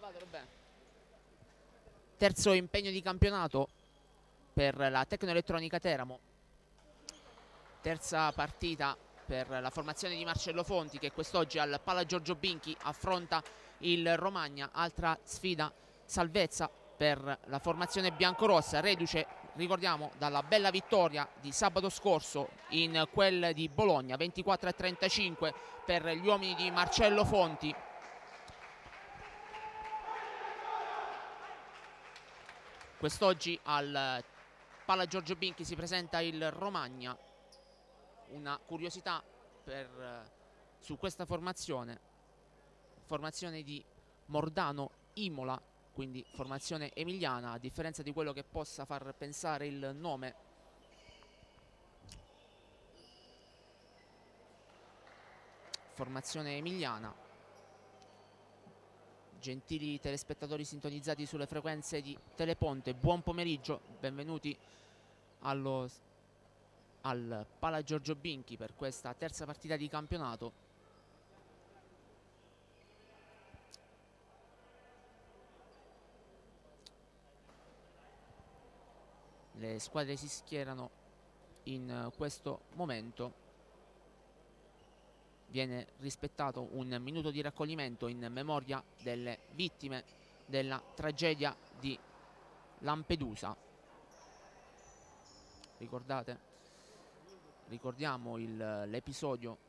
Terzo impegno di campionato per la Tecnoelettronica Teramo. Terza partita per la formazione di Marcello Fonti, che quest'oggi al Pala Giorgio Binchi affronta il Romagna. Altra sfida salvezza per la formazione biancorossa, reduce, ricordiamo, dalla bella vittoria di sabato scorso in quel di Bologna, 24-35 per gli uomini di Marcello Fonti. Quest'oggi al Pala Giorgio Binchi si presenta il Romagna. Una curiosità su questa formazione di Mordano Imola, quindi formazione emiliana, a differenza di quello che possa far pensare il nome. Formazione emiliana. Gentili telespettatori sintonizzati sulle frequenze di Teleponte, buon pomeriggio, benvenuti al Pala Giorgio Binchi per questa terza partita di campionato. Le squadre si schierano in questo momento. Viene rispettato un minuto di raccoglimento in memoria delle vittime della tragedia di Lampedusa. Ricordiamo l'episodio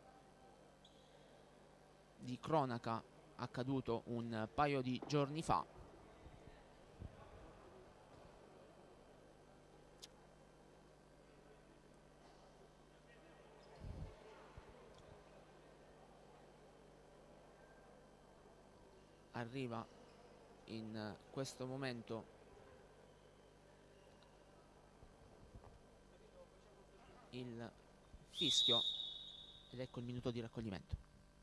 di cronaca accaduto un paio di giorni fa. Arriva in questo momento il fischio ed ecco il minuto di raccoglimento.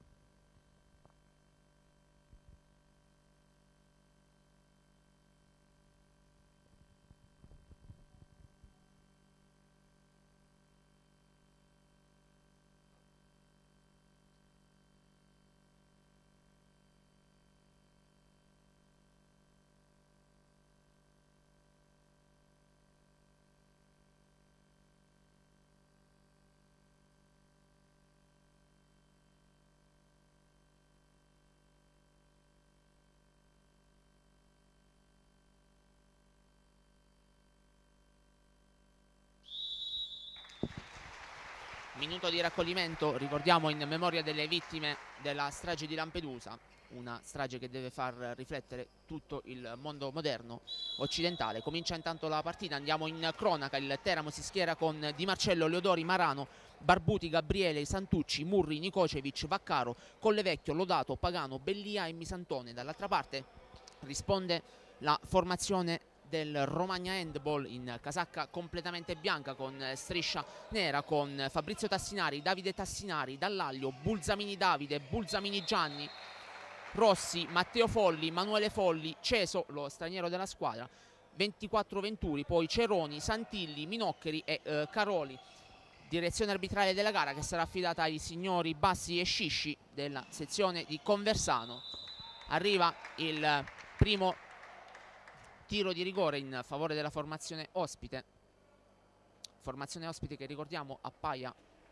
Minuto di raccoglimento, ricordiamo, in memoria delle vittime della strage di Lampedusa, una strage che deve far riflettere tutto il mondo moderno occidentale. Comincia intanto la partita, andiamo in cronaca. Il Teramo si schiera con Di Marcello, Leodori, Marano, Barbuti, Gabriele, Santucci, Murri, Nicocevic, Vaccaro, Collevecchio, Lodato, Pagano, Bellia e Misantone. Dall'altra parte risponde la formazione del Romagna Handball in casacca completamente bianca con striscia nera, con Fabrizio Tassinari, Davide Tassinari, Dall'Aglio, Bulzamini Davide, Bulzamini Gianni, Rossi, Matteo Folli, Manuele Folli, Ceso, lo straniero della squadra, 24 Venturi, poi Ceroni, Santilli, Minoccheri e Caroli. Direzione arbitrale della gara che sarà affidata ai signori Bassi e Scisci della sezione di Conversano. Arriva il primo tiro di rigore in favore della formazione ospite. Formazione ospite che, ricordiamo, appaia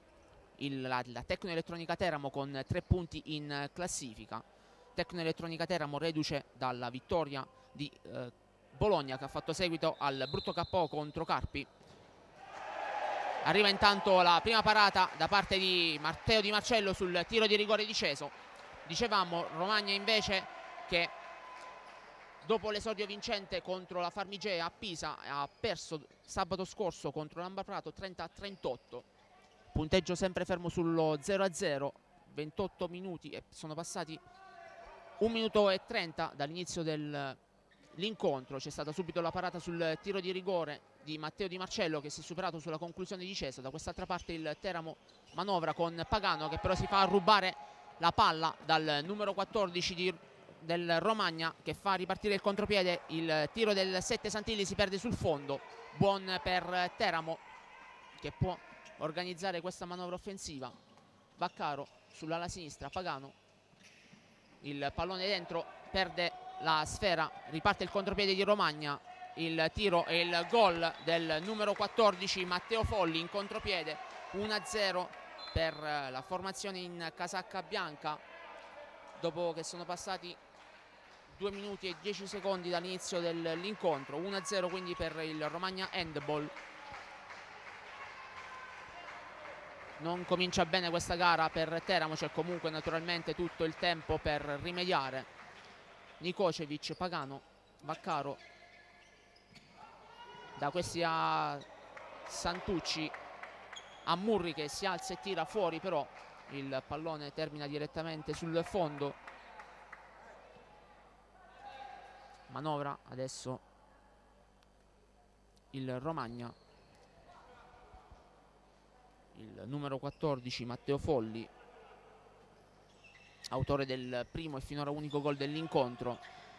la Tecnoelettronica Teramo con 3 punti in classifica. Tecnoelettronica Teramo reduce dalla vittoria di Bologna, che ha fatto seguito al brutto KO contro Carpi. Arriva intanto la prima parata da parte di Matteo Di Marcello sul tiro di rigore di Ceso. Dicevamo, Romagna invece che dopo l'esordio vincente contro la Farmigea a Pisa ha perso sabato scorso contro l'Ambarprato 30-38. Punteggio sempre fermo sullo 0-0, 28 minuti e sono passati 1 minuto e 30 dall'inizio dell'incontro. C'è stata subito la parata sul tiro di rigore di Matteo Di Marcello, che si è superato sulla conclusione di Ceso. Da quest'altra parte il Teramo manovra con Pagano, che però si fa rubare la palla dal numero 14 del Romagna, che fa ripartire il contropiede. Il tiro del 7 Santilli si perde sul fondo. Buon per Teramo, che può organizzare questa manovra offensiva. Vaccaro sull'ala sinistra, Pagano, il pallone dentro, perde la sfera, riparte il contropiede di Romagna, il tiro e il gol del numero 14 Matteo Folli in contropiede. 1-0 per la formazione in casacca bianca dopo che sono passati 2 minuti e 10 secondi dall'inizio dell'incontro. 1-0 quindi per il Romagna Handball. Non comincia bene questa gara per Teramo, c'è comunque naturalmente tutto il tempo per rimediare. Nikocevic, Pagano, Vaccaro, da questi a Santucci, a Murri che si alza e tira fuori, però il pallone termina direttamente sul fondo. Manovra adesso il Romagna, il numero 14 Matteo Folli, autore del primo e finora unico gol dell'incontro.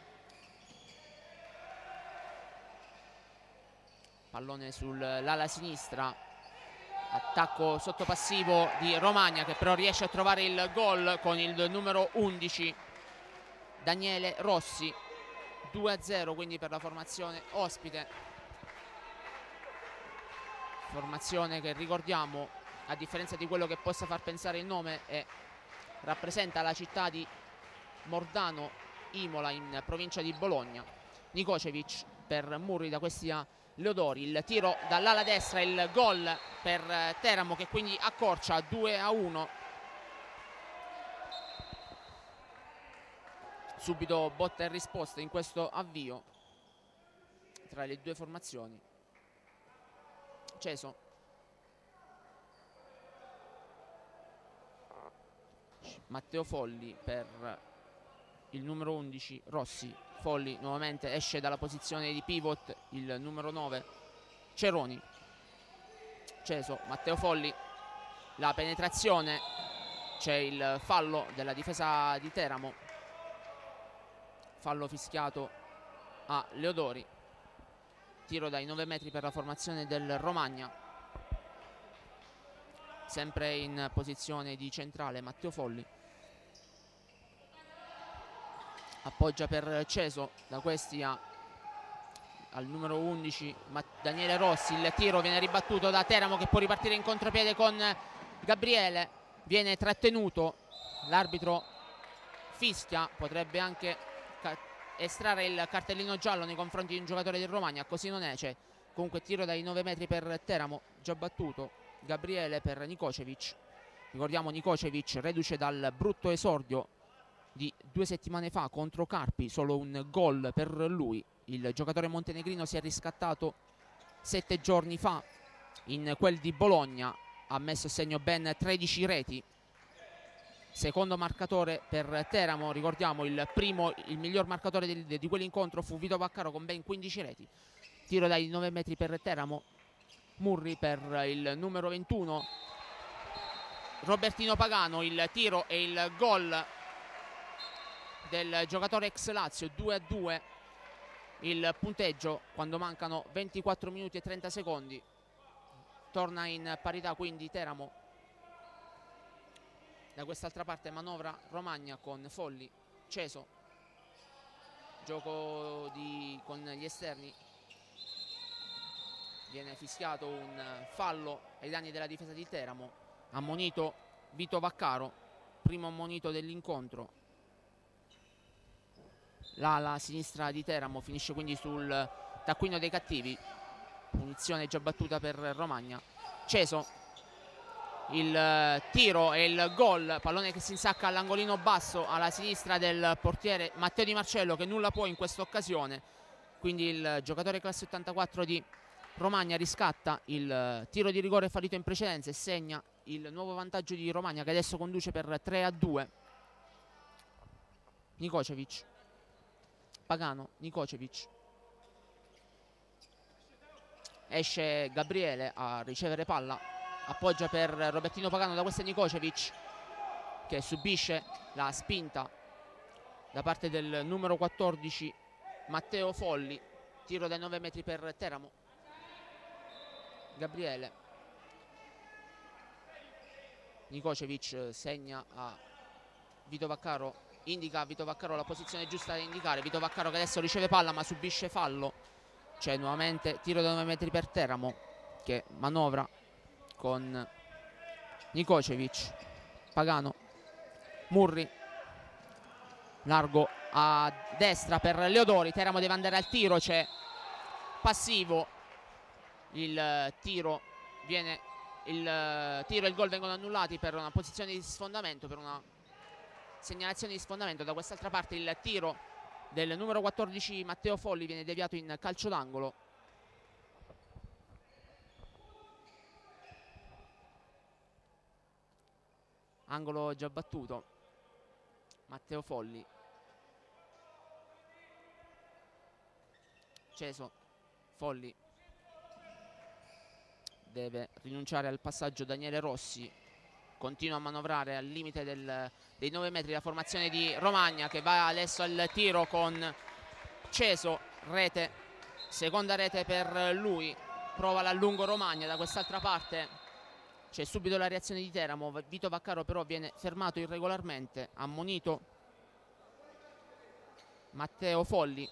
Pallone sull'ala sinistra, attacco sottopassivo di Romagna che però riesce a trovare il gol con il numero 11 Daniele Rossi. 2-0 quindi per la formazione ospite, formazione che ricordiamo, a differenza di quello che possa far pensare il nome, rappresenta la città di Mordano Imola in provincia di Bologna. Nikocevic per Murri, da questi a Leodori, il tiro dall'ala destra, il gol per Teramo che quindi accorcia 2-1. Subito botta e risposta in questo avvio tra le due formazioni. Ceso, Matteo Folli per il numero 11 Rossi. Folli nuovamente esce dalla posizione di pivot, il numero 9 Ceroni. Ceso, Matteo Folli, la penetrazione, c'è il fallo della difesa di Teramo, fallo fischiato a Leodori. Tiro dai 9 metri per la formazione del Romagna, sempre in posizione di centrale Matteo Folli. Appoggia per Ceso, da questi al numero 11 Daniele Rossi. Il tiro viene ribattuto da Teramo che può ripartire in contropiede con Gabriele, viene trattenuto, l'arbitro fischia, potrebbe anche estrarre il cartellino giallo nei confronti di un giocatore del Romagna, così non è, c'è comunque tiro dai 9 metri per Teramo, già battuto. Gabriele per Nikocevic. Ricordiamo Nikocevic reduce dal brutto esordio di 2 settimane fa contro Carpi, solo un gol per lui. Il giocatore montenegrino si è riscattato 7 giorni fa in quel di Bologna, ha messo a segno ben 13 reti. Secondo marcatore per Teramo, ricordiamo il miglior marcatore di quell'incontro fu Vito Vaccaro con ben 15 reti. Tiro dai 9 metri per Teramo, Murri per il numero 21 Robertino Pagano, il tiro e il gol del giocatore ex Lazio. 2-2 il punteggio quando mancano 24 minuti e 30 secondi. Torna in parità quindi Teramo. Da quest'altra parte manovra Romagna con Folli, Ceso, gioco con gli esterni, viene fischiato un fallo ai danni della difesa di Teramo, ammonito Vito Vaccaro, primo ammonito dell'incontro. L'ala sinistra di Teramo finisce quindi sul taccuino dei cattivi, punizione già battuta per Romagna. Ceso, il tiro e il gol, pallone che si insacca all'angolino basso alla sinistra del portiere Matteo Di Marcello, che nulla può in questa occasione, quindi il giocatore classe 84 di Romagna riscatta il tiro di rigore fallito in precedenza e segna il nuovo vantaggio di Romagna, che adesso conduce per 3-2. Nikocevic, Pagano, Nikocevic, esce Gabriele a ricevere palla, appoggia per Robertino Pagano, da questo è Nikocevic che subisce la spinta da parte del numero 14 Matteo Folli. Tiro dai 9 metri per Teramo. Gabriele, Nikocevic segna a Vito Vaccaro indica a Vito Vaccaro la posizione giusta da indicare. Vito Vaccaro che adesso riceve palla ma subisce fallo. C'è nuovamente tiro da 9 metri per Teramo, che manovra con Nikocevic. Pagano, Murri, largo a destra per Leodori. Teramo deve andare al tiro, c'è passivo. Il tiro e il gol vengono annullati per una posizione di sfondamento, per una segnalazione di sfondamento. Da quest'altra parte il tiro del numero 14 Matteo Folli viene deviato in calcio d'angolo. Angolo già battuto. Matteo Folli. Ceso. Folli. Deve rinunciare al passaggio Daniele Rossi. Continua a manovrare al limite dei 9 metri la formazione di Romagna, che va adesso al tiro con Ceso. Rete, seconda rete per lui. Prova l'allungo Romagna. Da quest'altra parte c'è subito la reazione di Teramo. Vito Vaccaro però viene fermato irregolarmente. Ammonito Matteo Folli.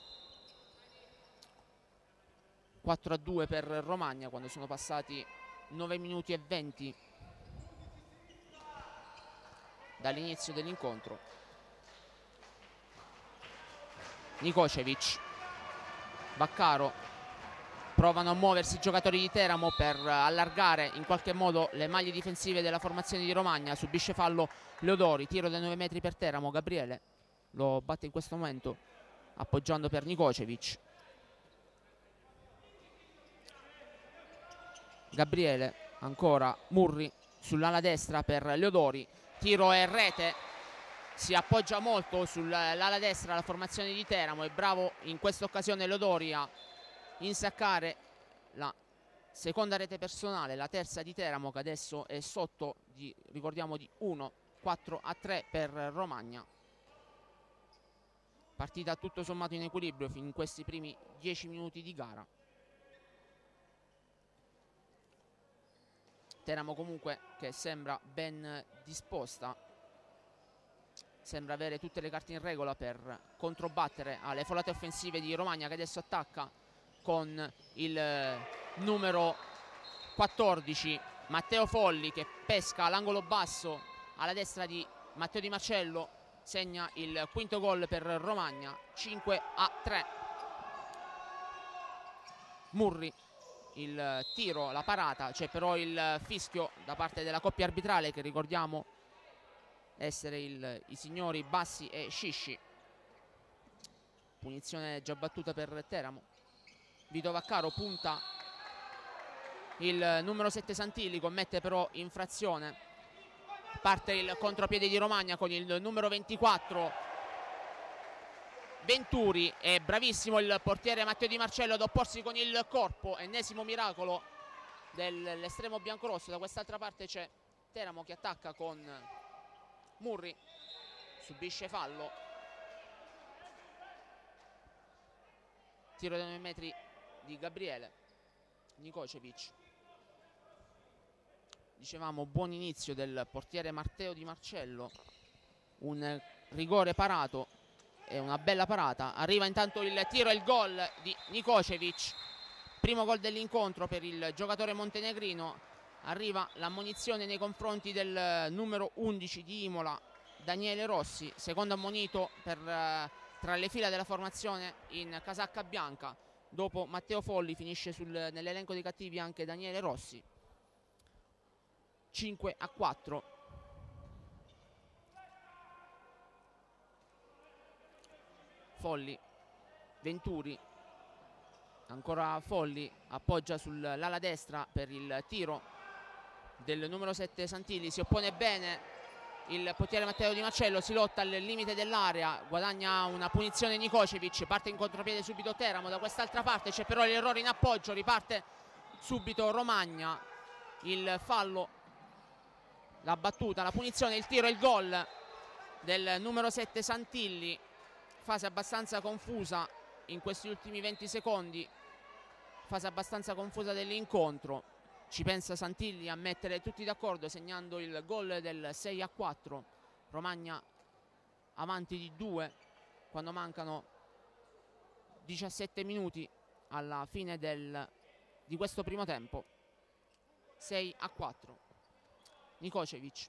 4-2 per Romagna quando sono passati 9 minuti e 20 dall'inizio dell'incontro. Nikocevic, Vaccaro, provano a muoversi i giocatori di Teramo per allargare in qualche modo le maglie difensive della formazione di Romagna. Subisce fallo Leodori, tiro da 9 metri per Teramo. Gabriele lo batte in questo momento appoggiando per Nikocevic. Gabriele, ancora Murri sull'ala destra per Leodori, tiro e rete. Si appoggia molto sull'ala destra la formazione di Teramo. È bravo in questa occasione Leodori a insaccare la seconda rete personale, la terza di Teramo, che adesso è sotto ricordiamo di 1-4-3 per Romagna. Partita tutto sommato in equilibrio fin in questi primi 10 minuti di gara. Teramo comunque che sembra ben disposta, sembra avere tutte le carte in regola per controbattere alle folate offensive di Romagna, che adesso attacca con il numero 14 Matteo Folli, che pesca all'angolo basso alla destra di Matteo Di Marcello. Segna il quinto gol per Romagna, 5-3. Murri, il tiro, la parata, c'è però il fischio da parte della coppia arbitrale, che ricordiamo essere i signori Bassi e Scisci. Punizione già battuta per Teramo. Vito Vaccaro punta il numero 7 Santilli, commette però infrazione. Parte il contropiede di Romagna con il numero 24 Venturi. È bravissimo il portiere Matteo Di Marcello ad opporsi con il corpo. Ennesimo miracolo dell'estremo biancorosso. Da quest'altra parte c'è Teramo che attacca con Murri. Subisce fallo. Tiro da 9 metri di Gabriele. Nikocevic. Dicevamo buon inizio del portiere Matteo Di Marcello. Un rigore parato e una bella parata. Arriva intanto il tiro e il gol di Nikocevic. Primo gol dell'incontro per il giocatore montenegrino. Arriva l'ammonizione nei confronti del numero 11 di Imola, Daniele Rossi. Secondo ammonito tra le fila della formazione in casacca bianca. Dopo Matteo Folli finisce nell'elenco dei cattivi anche Daniele Rossi. 5-4. Folli, Venturi, ancora Folli, appoggia sull'ala destra per il tiro del numero 7 Santilli. Si oppone bene il portiere Matteo Di Marcello, si lotta al limite dell'area, guadagna una punizione Nikocevic, parte in contropiede subito Teramo. Da quest'altra parte c'è però l'errore in appoggio, riparte subito Romagna. Il fallo, la battuta, la punizione, il tiro e il gol del numero 7 Santilli. Fase abbastanza confusa in questi ultimi 20 secondi, fase abbastanza confusa dell'incontro. Ci pensa Santilli a mettere tutti d'accordo segnando il gol del 6-4. Romagna avanti di 2 quando mancano 17 minuti alla fine di questo primo tempo. 6-4. Nikocevic,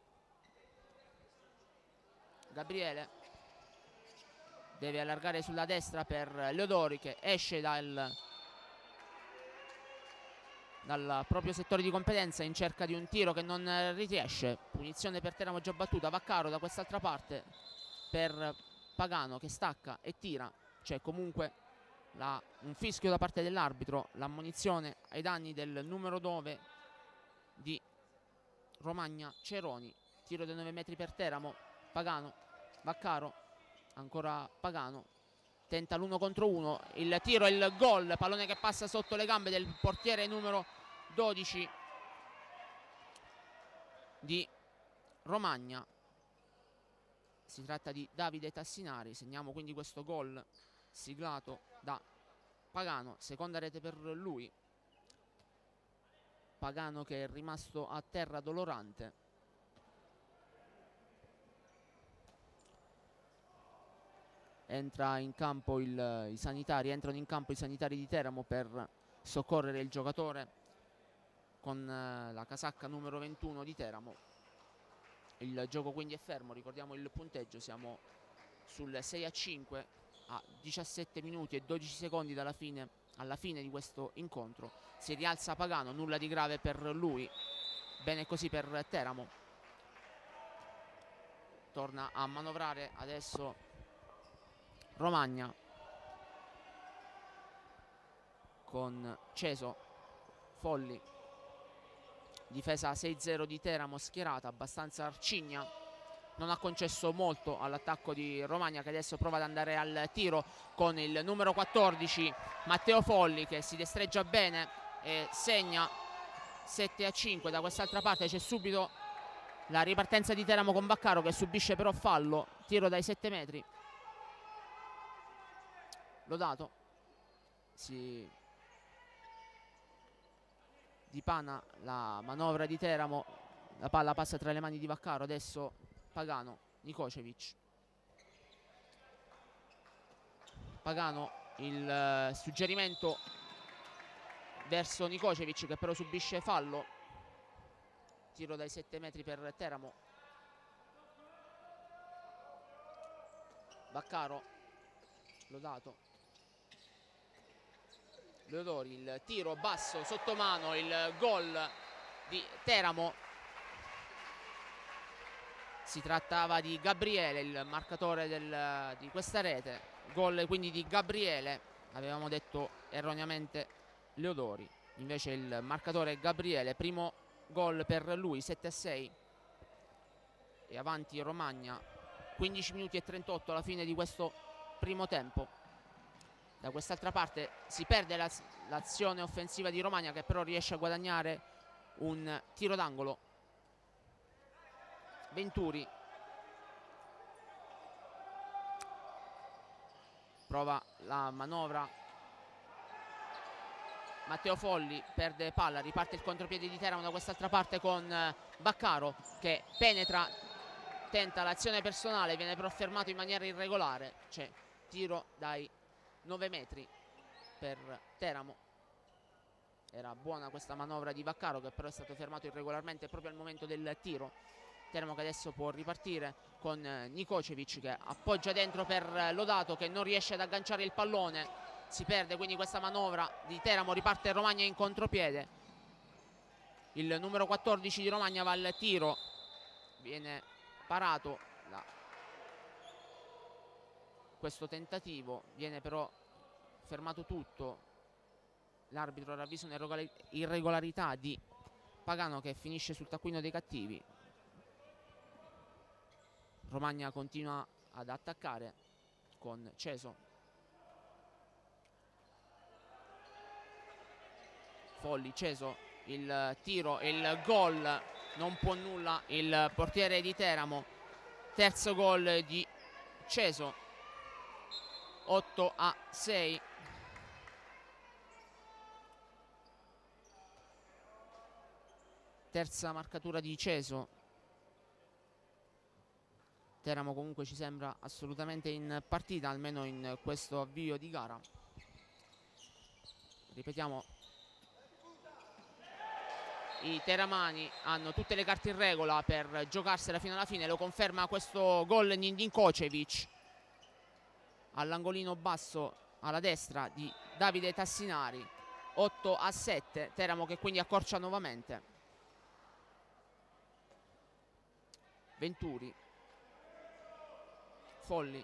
Gabriele deve allargare sulla destra per Leodori, che esce dal proprio settore di competenza in cerca di un tiro che non riesce. Punizione per Teramo già battuta. Vaccaro da quest'altra parte per Pagano, che stacca e tira. C'è comunque un fischio da parte dell'arbitro, l'ammonizione ai danni del numero 9 di Romagna Ceroni. Tiro da 9 metri per Teramo. Pagano, Vaccaro, ancora Pagano, tenta l'1 contro 1, il tiro e il gol, pallone che passa sotto le gambe del portiere numero 12 di Romagna. Si tratta di Davide Tassinari. Segniamo quindi questo gol siglato da Pagano, seconda rete per lui. Pagano che è rimasto a terra dolorante. Entrano in campo i sanitari di Teramo per soccorrere il giocatore con la casacca numero 21 di Teramo. Il gioco quindi è fermo, ricordiamo il punteggio, siamo sul 6-5 a 17 minuti e 12 secondi alla fine di questo incontro. Si rialza Pagano, nulla di grave per lui, bene così per Teramo. Torna a manovrare adesso Romagna con Ceso, Folli, difesa 6-0 di Teramo schierata, abbastanza arcigna, non ha concesso molto all'attacco di Romagna, che adesso prova ad andare al tiro con il numero 14 Matteo Folli, che si destreggia bene e segna 7-5. Da quest'altra parte c'è subito la ripartenza di Teramo con Vaccaro, che subisce però fallo, tiro dai 7 metri. Lodato si dipana la manovra di Teramo, la palla passa tra le mani di Vaccaro, adesso Pagano, Nikocevic. Pagano, il suggerimento verso Nikocevic, che però subisce fallo, tiro dai 7 metri per Teramo. Vaccaro, Lodato, Leodori, il tiro basso sotto mano, il gol di Teramo. Si trattava di Gabriele, il marcatore di questa rete. Gol quindi di Gabriele, avevamo detto erroneamente Leodori, invece il marcatore è Gabriele. Primo gol per lui, 7-6 e avanti Romagna. 15 minuti e 38 alla fine di questo primo tempo. Da quest'altra parte si perde l'azione offensiva di Romagna, che però riesce a guadagnare un tiro d'angolo. Venturi prova la manovra, Matteo Folli perde palla, riparte il contropiede di Teramo da quest'altra parte con Vaccaro, che penetra, tenta l'azione personale, viene però fermato in maniera irregolare. C'è tiro dai 9 metri per Teramo. Era buona questa manovra di Vaccaro, che però è stato fermato irregolarmente proprio al momento del tiro. Teramo che adesso può ripartire con Nikocevic, che appoggia dentro per Lodato, che non riesce ad agganciare il pallone. Si perde quindi questa manovra di Teramo, riparte Romagna in contropiede. Il numero 14 di Romagna va al tiro, viene parato da questo tentativo, viene però fermato tutto. L'arbitro ravvisa un'irregolarità di Pagano, che finisce sul taccuino dei cattivi. Romagna continua ad attaccare con Ceso. Folli, Ceso, il tiro e il gol, non può nulla il portiere di Teramo. Terzo gol di Ceso, 8-6. Terza marcatura di Ceso. Teramo comunque ci sembra assolutamente in partita, almeno in questo avvio di gara. Ripetiamo, i teramani hanno tutte le carte in regola per giocarsela fino alla fine. Lo conferma questo gol Nindin Kocevic all'angolino basso alla destra di Davide Tassinari. 8-7, Teramo che quindi accorcia nuovamente. Venturi, Folli,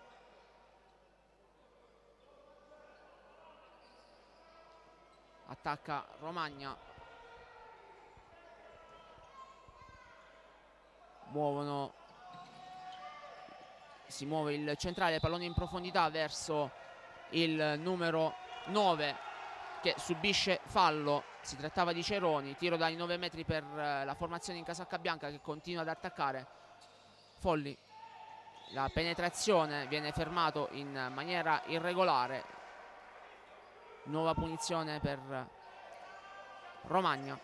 attacca Romagna, si muove il centrale, pallone in profondità verso il numero 9 che subisce fallo. Si trattava di Ceroni, tiro dai 9 metri per la formazione in casacca bianca che continua ad attaccare. Folli, la penetrazione, viene fermato in maniera irregolare. Nuova punizione per Romagna.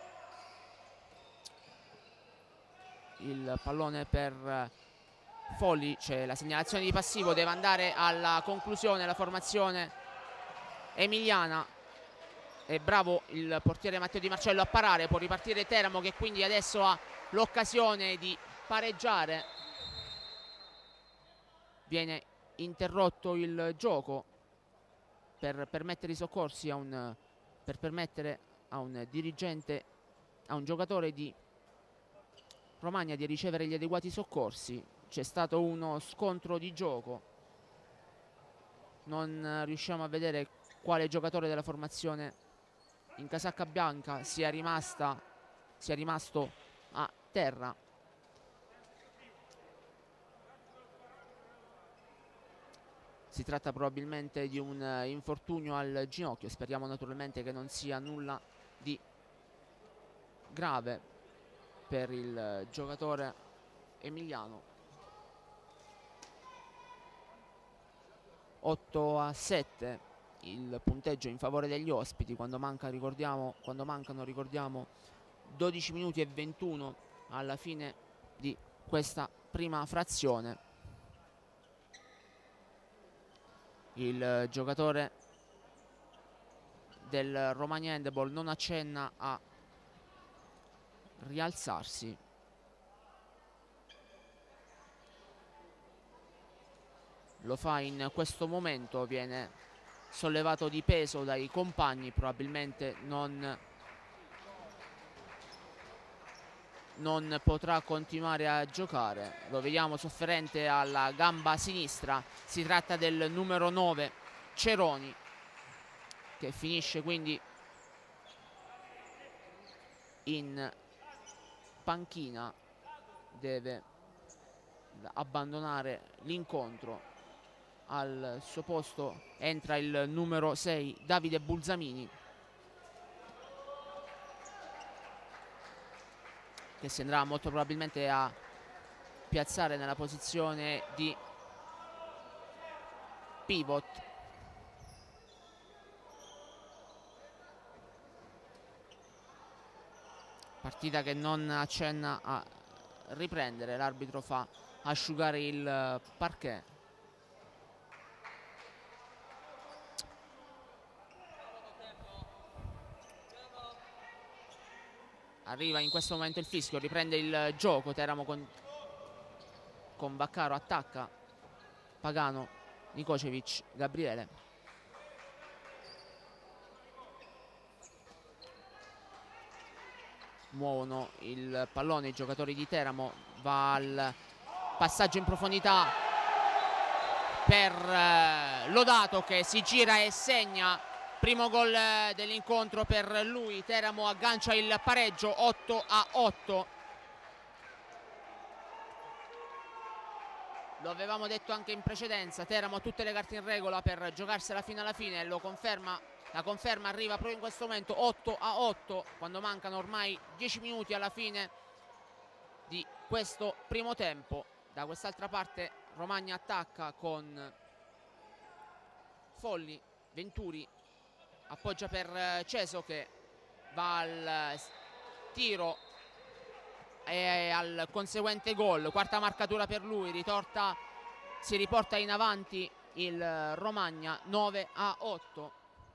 Il pallone per Folli, c'è la segnalazione di passivo, deve andare alla conclusione la formazione emiliana. È bravo il portiere Matteo Di Marcello a parare, può ripartire Teramo che quindi adesso ha l'occasione di pareggiare. Viene interrotto il gioco per permettere i soccorsi per permettere a un dirigente, a un giocatore di Romagna di ricevere gli adeguati soccorsi. C'è stato uno scontro di gioco, non riusciamo a vedere quale giocatore della formazione in casacca bianca sia rimasto a terra. Si tratta probabilmente di un infortunio al ginocchio, speriamo naturalmente che non sia nulla di grave per il giocatore emiliano. 8-7 il punteggio in favore degli ospiti quando mancano, ricordiamo, 12 minuti e 21 alla fine di questa prima frazione. Il giocatore del Romagna Handball non accenna a rialzarsi. Lo fa in questo momento, viene sollevato di peso dai compagni, probabilmente non potrà continuare a giocare. Lo vediamo sofferente alla gamba sinistra. Si tratta del numero 9 Ceroni, che finisce quindi in panchina, deve abbandonare l'incontro. Al suo posto entra il numero 6 Davide Bulzamini, che si andrà molto probabilmente a piazzare nella posizione di pivot. Partita che non accenna a riprendere, l'arbitro fa asciugare il parquet. Arriva in questo momento il fischio, riprende il gioco Teramo con Vaccaro, attacca Pagano, Nikocevic, Gabriele. Muovono il pallone i giocatori di Teramo, va al passaggio in profondità per Lodato che si gira e segna. Primo gol dell'incontro per lui. Teramo aggancia il pareggio 8-8. Lo avevamo detto anche in precedenza, Teramo ha tutte le carte in regola per giocarsela fino alla fine, lo conferma. La conferma arriva proprio in questo momento, 8-8, quando mancano ormai 10 minuti alla fine di questo primo tempo. Da quest'altra parte Romagna attacca con Folli, Venturi appoggia per Ceso che va al tiro e al conseguente gol. Quarta marcatura per lui, si riporta in avanti il Romagna 9-8.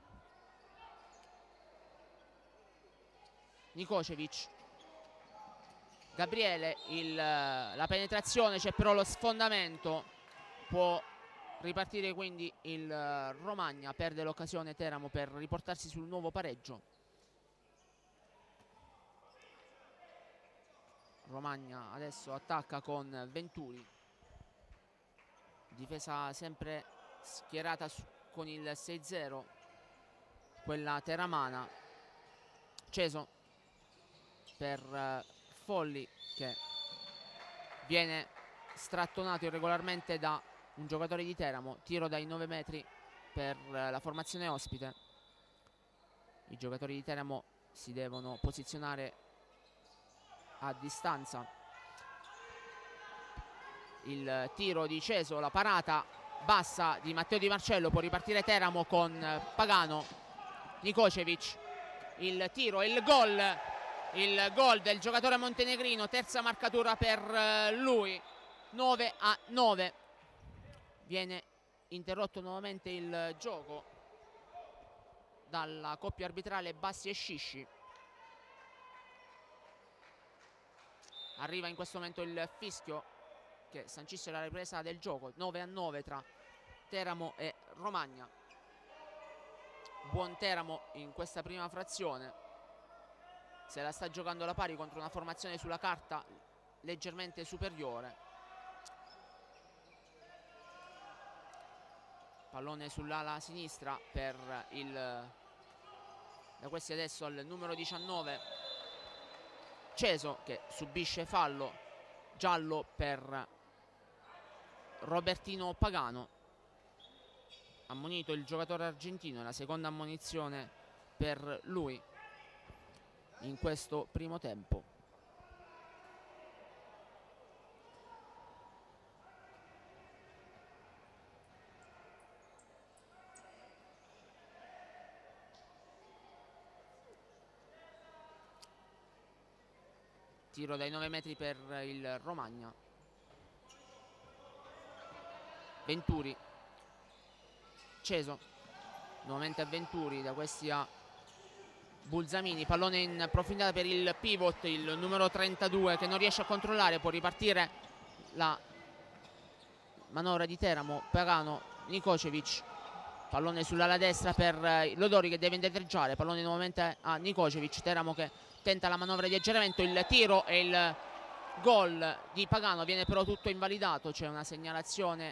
Nikocevic, Gabriele, la penetrazione, c'è però lo sfondamento, può ripartire quindi il Romagna, perde l'occasione Teramo per riportarsi sul nuovo pareggio. Romagna adesso attacca con Venturi, difesa sempre schierata con il 6-0, quella teramana. Ceso per Folli, che viene strattonato irregolarmente da un giocatore di Teramo. Tiro dai 9 metri per la formazione ospite. I giocatori di Teramo si devono posizionare a distanza. Il tiro di Ceso, la parata bassa di Matteo Di Marcello, può ripartire Teramo con Pagano. Nikocevic, il tiro e il gol del giocatore montenegrino, terza marcatura per lui. 9-9. Viene interrotto nuovamente il gioco dalla coppia arbitrale Bassi e Scisci. Arriva in questo momento il fischio che sancisce la ripresa del gioco. 9-9 tra Teramo e Romagna. Buon Teramo in questa prima frazione, se la sta giocando alla pari contro una formazione sulla carta leggermente superiore. Pallone sull'ala sinistra per da questi adesso al numero 19 Ceso, che subisce fallo giallo per Robertino Pagano. Ammonito il giocatore argentino, è la seconda ammonizione per lui in questo primo tempo. Tiro dai 9 metri per il Romagna. Venturi, Ceso, nuovamente a Venturi, da questi a Bulzamini, pallone in profondità per il pivot, il numero 32, che non riesce a controllare. Può ripartire la manovra di Teramo. Pagano, Nikocevic, pallone sull'ala destra per Lodori, che deve indietreggiare, pallone nuovamente a Nikocevic. Teramo che tenta la manovra di aggiramento, il tiro e il gol di Pagano viene però tutto invalidato. C'è una segnalazione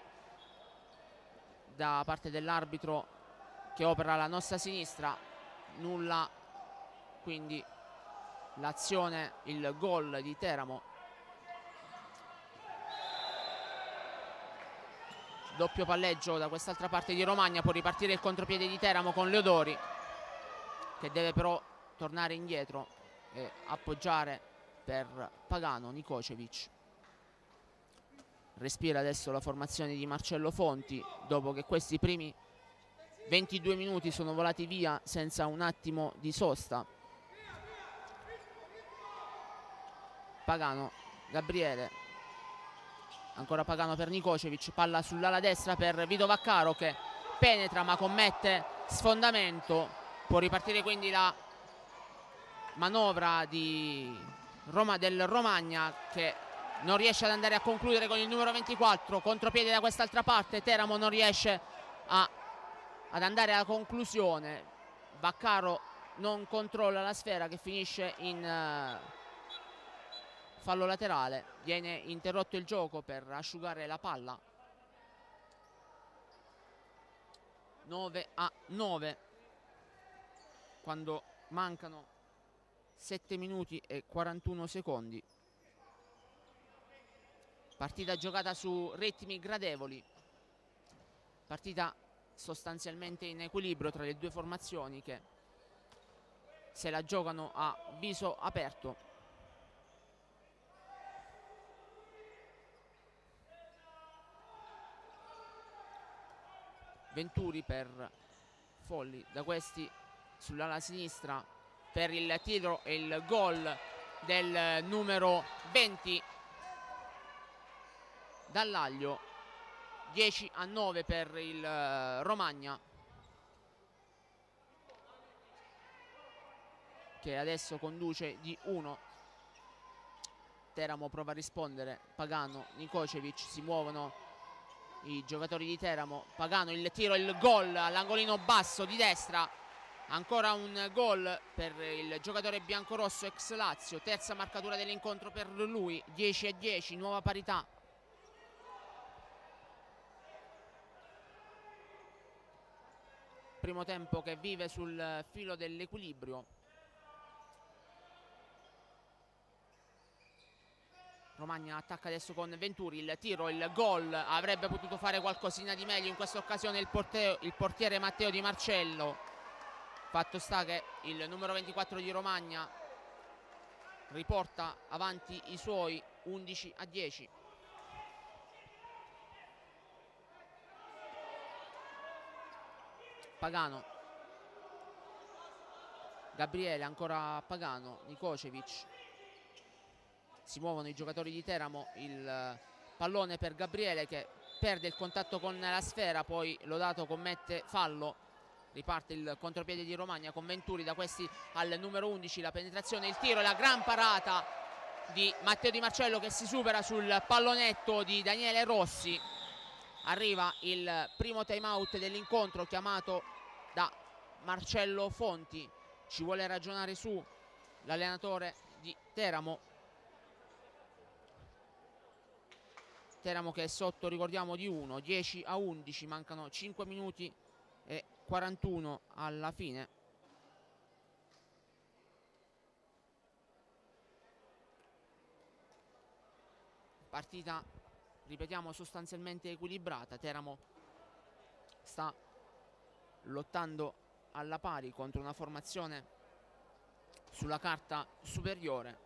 da parte dell'arbitro che opera alla nostra sinistra, nulla, quindi l'azione, il gol di Teramo. Doppio palleggio da quest'altra parte di Romagna, può ripartire il contropiede di Teramo con Leodori, che deve però tornare indietro e appoggiare per Pagano. Nikocevic. Respira adesso la formazione di Marcello Fonti, dopo che questi primi 22 minuti sono volati via senza un attimo di sosta. Pagano, Gabriele, ancora Pagano per Nikocevic, palla sull'ala destra per Vito Vaccaro, che penetra ma commette sfondamento. Può ripartire quindi la manovra del Romagna, che non riesce ad andare a concludere con il numero 24. Contropiede da quest'altra parte, Teramo non riesce ad andare alla conclusione. Vaccaro non controlla la sfera, che finisce in fallo laterale. Viene interrotto il gioco per asciugare la palla. 9-9 quando mancano 7 minuti e 41 secondi. Partita giocata su ritmi gradevoli, partita sostanzialmente in equilibrio tra le due formazioni, che se la giocano a viso aperto. Venturi per Folli, da questi sull'ala sinistra per il tiro e il gol del numero 20 Dallaglio. 10-9 per il Romagna, che adesso conduce di 1. Teramo prova a rispondere, Pagano, Nikocevic, si muovono i giocatori di Teramo. Pagano, il tiro, il gol all'angolino basso di destra. Ancora un gol per il giocatore biancorosso ex Lazio, terza marcatura dell'incontro per lui. 10-10, nuova parità. Primo tempo che vive sul filo dell'equilibrio. Romagna attacca adesso con Venturi, il tiro, il gol. Avrebbe potuto fare qualcosina di meglio in questa occasione il portiere Matteo Di Marcello. Fatto sta che il numero 24 di Romagna riporta avanti i suoi 11-10. Pagano, Gabriele, ancora Pagano, Nikocevic. Si muovono i giocatori di Teramo, il pallone per Gabriele che perde il contatto con la sfera, poi Lodato commette fallo. Riparte il contropiede di Romagna con Venturi, da questi al numero 11, la penetrazione, il tiro e la gran parata di Matteo Di Marcello che si supera sul pallonetto di Daniele Rossi. Arriva il primo time out dell'incontro chiamato da Marcello Fonti. Ci vuole ragionare su l'allenatore di Teramo. Teramo che è sotto, ricordiamo, di 1, 10-11, mancano 5 minuti e 41 alla fine. Partita, ripetiamo, sostanzialmente equilibrata. Teramo sta lottando alla pari contro una formazione sulla carta superiore.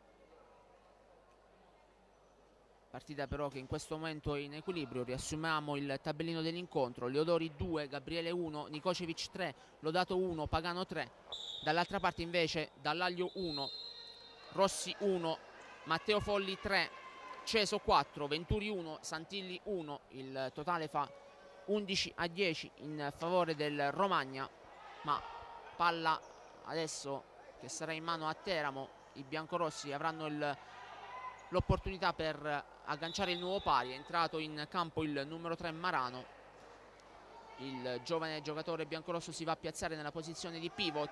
Partita però che in questo momento è in equilibrio. Riassumiamo il tabellino dell'incontro: Leodori 2, Gabriele 1, Nikocevic 3, Lodato 1, Pagano 3. Dall'altra parte invece Dallaglio 1, Rossi 1, Matteo Folli 3, Ceso 4, Venturi 1, Santilli 1. Il totale fa 11-10 in favore del Romagna, ma palla adesso che sarà in mano a Teramo. I biancorossi avranno l'opportunità per agganciare il nuovo pari. È entrato in campo il numero 3 Marano. Il giovane giocatore biancorosso si va a piazzare nella posizione di pivot.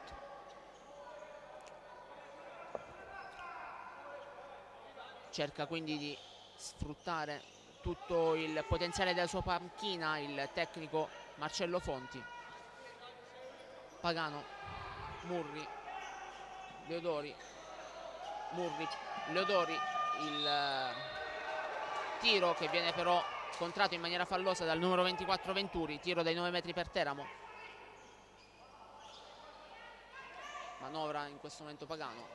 Cerca quindi di sfruttare tutto il potenziale della sua panchina il tecnico Marcello Fonti. Pagano, Murri, Leodori, Murri, Leodori. Il tiro che viene però contratto in maniera fallosa dal numero 24 Venturi. Tiro dai 9 metri per Teramo. Manovra in questo momento Pagano,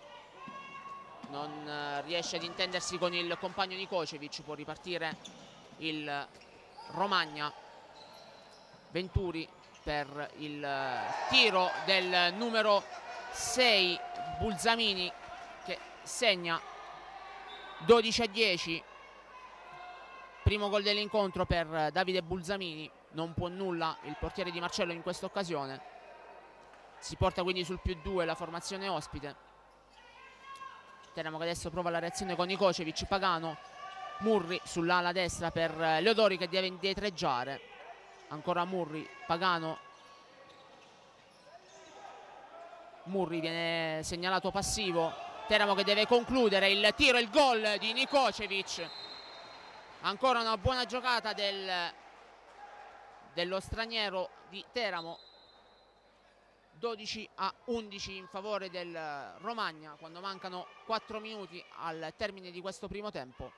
non riesce ad intendersi con il compagno Nikocevic. Può ripartire il Romagna. Venturi per il tiro del numero 6 Bulzamini che segna 12-10. Primo gol dell'incontro per Davide Bulzamini. Non può nulla il portiere Di Marcello in questa occasione. Si porta quindi sul +2 la formazione ospite. Teramo che adesso prova la reazione con Nikocevic. Pagano, Murri sull'ala destra per Leodori che deve indietreggiare. Ancora Murri, Pagano. Murri viene segnalato passivo. Teramo che deve concludere. Il tiro e il gol di Nikocevic. Ancora una buona giocata dello straniero di Teramo. 12-11 in favore del Romagna quando mancano 4 minuti al termine di questo primo tempo.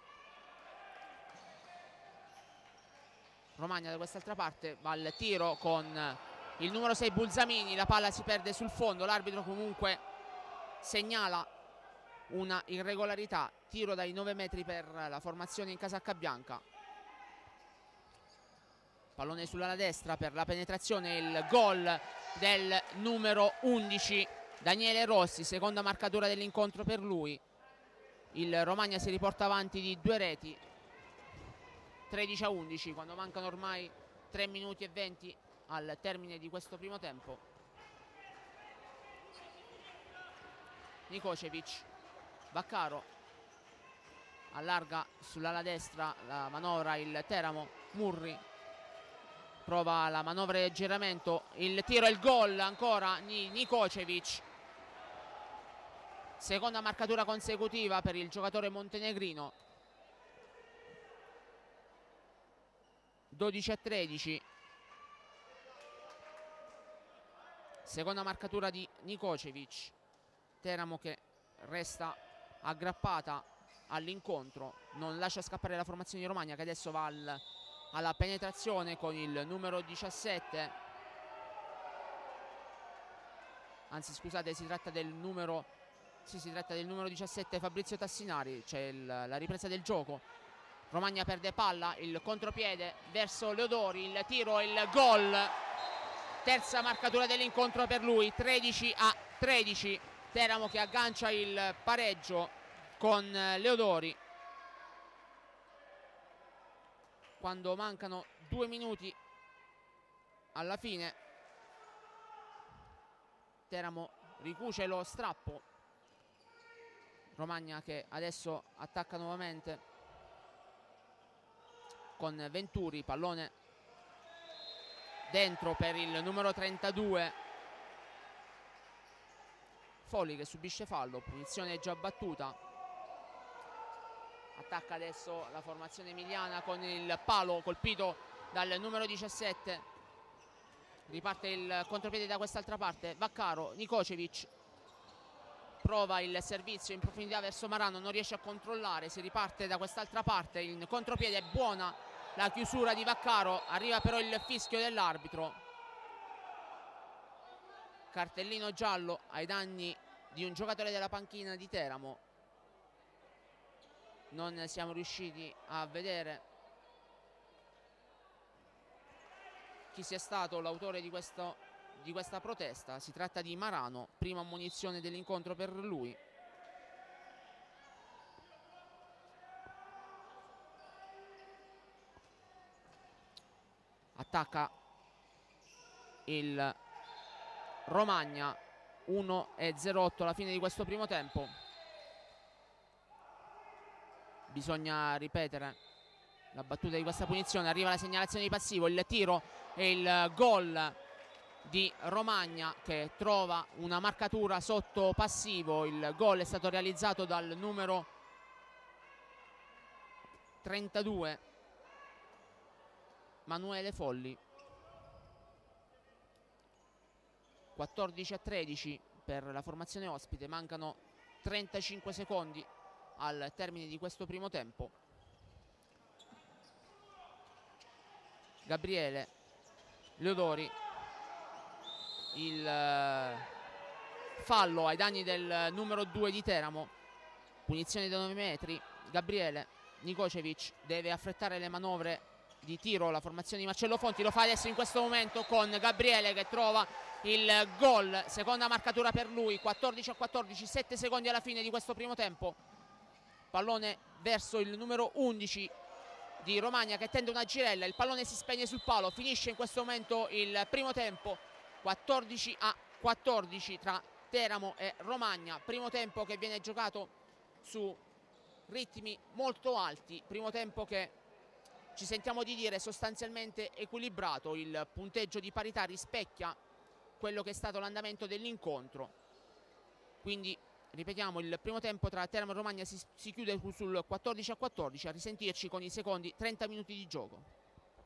Romagna da quest'altra parte va al tiro con il numero 6 Bulzamini. La palla si perde sul fondo. L'arbitro comunque segnala una irregolarità. Tiro dai 9 metri per la formazione in casacca bianca. Pallone sulla destra per la penetrazione, il gol del numero 11 Daniele Rossi, seconda marcatura dell'incontro per lui. il Romagna si riporta avanti di 2 reti, 13-11, quando mancano ormai 3 minuti e 20 al termine di questo primo tempo. Nikocevic, Vaccaro allarga sull'ala destra la manovra il Teramo, Murri prova la manovra di aggiramento, il tiro e il gol ancora Nikocevic. Seconda marcatura consecutiva per il giocatore montenegrino. 12-13. Seconda marcatura di Nikocevic. Teramo che resta aggrappata all'incontro, non lascia scappare la formazione di Romagna, che adesso va alla penetrazione con il numero 17. Anzi, scusate, si tratta del numero 17, Fabrizio Tassinari. C'è la ripresa del gioco. Romagna perde palla, il contropiede verso Leodori, il tiro e il gol. Terza marcatura dell'incontro per lui, 13-13. Teramo che aggancia il pareggio con Leodori quando mancano 2 minuti alla fine. Teramo ricuce lo strappo. Romagna che adesso attacca nuovamente con Venturi, pallone dentro per il numero 32. Folli che subisce fallo, punizione già battuta. Attacca adesso la formazione emiliana con il palo colpito dal numero 17. Riparte il contropiede da quest'altra parte. Vaccaro, Nikocevic prova il servizio in profondità verso Marano, non riesce a controllare, si riparte da quest'altra parte. Il contropiede è buona, la chiusura di Vaccaro, arriva però il fischio dell'arbitro. Cartellino giallo ai danni di un giocatore della panchina di Teramo. Non siamo riusciti a vedere chi sia stato l'autore di questa protesta. Si tratta di Marano, prima ammonizione dell'incontro per lui. Attacca il Romagna, 1-08 alla fine di questo primo tempo. Bisogna ripetere la battuta di questa punizione. Arriva la segnalazione di passivo, il tiro e il gol di Romagna che trova una marcatura sotto passivo. Il gol è stato realizzato dal numero 32 Manuele Folli. 14-13 per la formazione ospite, mancano 35 secondi al termine di questo primo tempo. Gabriele, Leodori, il fallo ai danni del numero 2 di Teramo, punizione da 9 metri. Gabriele, Nikocevic deve affrettare le manovre di tiro, la formazione di Marcello Fonti lo fa adesso in questo momento con Gabriele che trova il gol, seconda marcatura per lui. 14-14, 7 secondi alla fine di questo primo tempo. Pallone verso il numero 11 di Romagna che tende una girella, il pallone si spegne sul palo, finisce in questo momento il primo tempo. 14-14 tra Teramo e Romagna, primo tempo che viene giocato su ritmi molto alti, primo tempo che ci sentiamo di dire sostanzialmente equilibrato. Il punteggio di parità rispecchia quello che è stato l'andamento dell'incontro. Quindi ripetiamo, il primo tempo tra Teramo e Romagna si chiude sul 14-14. A risentirci con i secondi 30 minuti di gioco.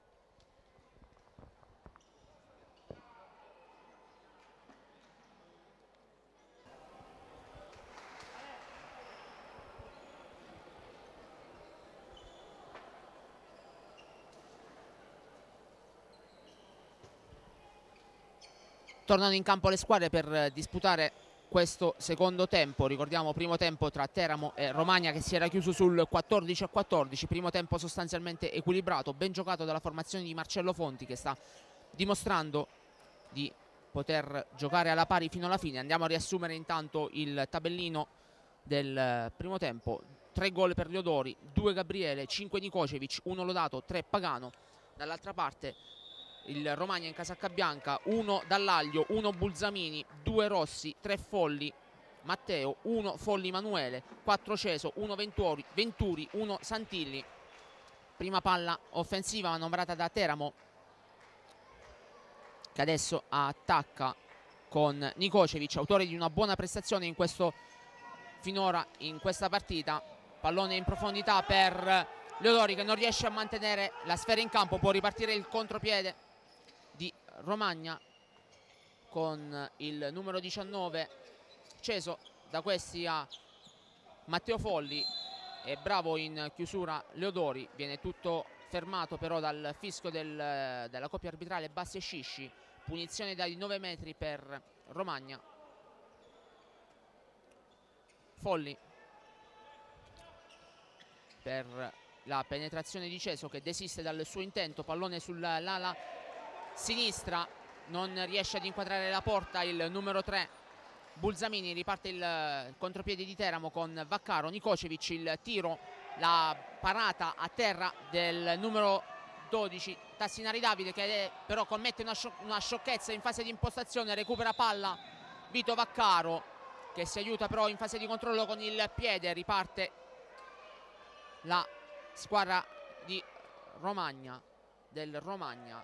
Tornano in campo le squadre per disputare questo secondo tempo. Ricordiamo primo tempo tra Teramo e Romagna che si era chiuso sul 14-14, primo tempo sostanzialmente equilibrato, ben giocato dalla formazione di Marcello Fonti che sta dimostrando di poter giocare alla pari fino alla fine. Andiamo a riassumere intanto il tabellino del primo tempo. 3 gol per Leodori, 2 Gabriele, 5 Nikocevic, 1 Lodato, 3 Pagano. Dall'altra parte il Romagna in casacca bianca, 1 Dallaglio, 1 Bulzamini, 2 Rossi, 3 Folli Matteo, 1 Folli Manuele, 4 Ceso, 1 Venturi, 1 Santilli. Prima palla offensiva manovrata da Teramo, che adesso attacca con Nikocevic, autore di una buona prestazione finora in questa partita. Pallone in profondità per Leodori, che non riesce a mantenere la sfera in campo. Può ripartire il contropiede di Romagna con il numero 19 Ceso. Da questi a Matteo Folli, è bravo in chiusura Leodori. Viene tutto fermato però dal fischio della coppia arbitrale Bassi e Scisci. Punizione dai 9 metri per Romagna. Folli per la penetrazione di Ceso, che desiste dal suo intento. Pallone sull'ala sinistra, non riesce ad inquadrare la porta il numero 3 Bulzamini. Riparte il contropiede di Teramo con Vaccaro. Nikocevic, il tiro, la parata a terra del numero 12 Tassinari Davide, che però commette una sciocchezza in fase di impostazione. Recupera palla Vito Vaccaro, che si aiuta però in fase di controllo con il piede. Riparte la squadra di Romagna, del Romagna.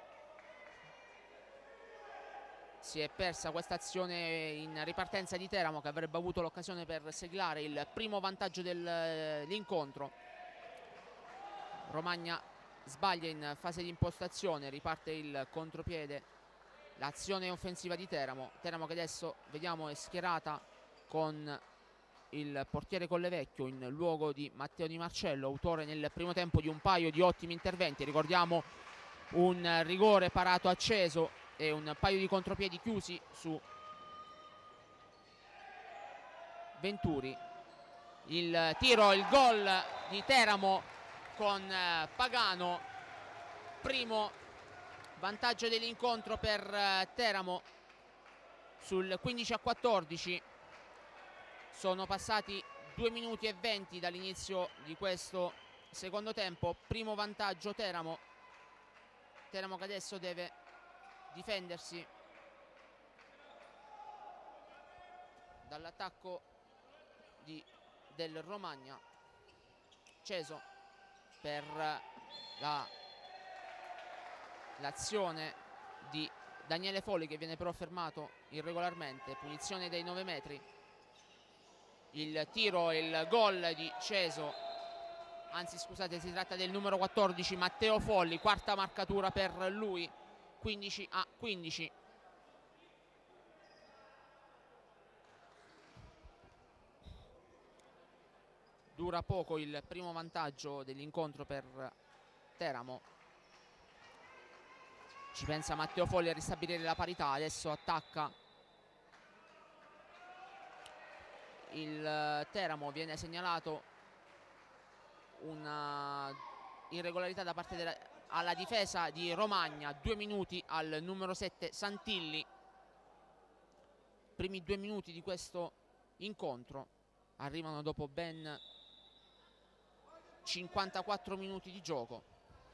Si è persa questa azione in ripartenza di Teramo, che avrebbe avuto l'occasione per siglare il primo vantaggio dell'incontro. Romagna sbaglia in fase di impostazione, riparte il contropiede, l'azione offensiva di Teramo. Teramo che adesso vediamo è schierata con il portiere Collevecchio in luogo di Matteo Di Marcello, autore nel primo tempo di un paio di ottimi interventi. Ricordiamo un rigore parato a Ceso e un paio di contropiedi chiusi su Venturi. Il tiro, il gol di Teramo con Pagano. Primo vantaggio dell'incontro per Teramo sul 15-14. Sono passati 2 minuti e 20 dall'inizio di questo secondo tempo. Primo vantaggio Teramo. Teramo che adesso deve difendersi dall'attacco del Romagna. Ceso per l'azione di Daniele Folli, che viene però fermato irregolarmente. Punizione dai 9 metri. Il tiro e il gol di Ceso, anzi scusate, si tratta del numero 14 Matteo Folli, quarta marcatura per lui. 15-15. Dura poco il primo vantaggio dell'incontro per Teramo. Ci pensa Matteo Folli a ristabilire la parità. Adesso attacca il Teramo. Viene segnalato una irregolarità da parte alla difesa di Romagna. 2 minuti al numero 7 Santilli. Primi 2 minuti di questo incontro arrivano dopo ben 54 minuti di gioco.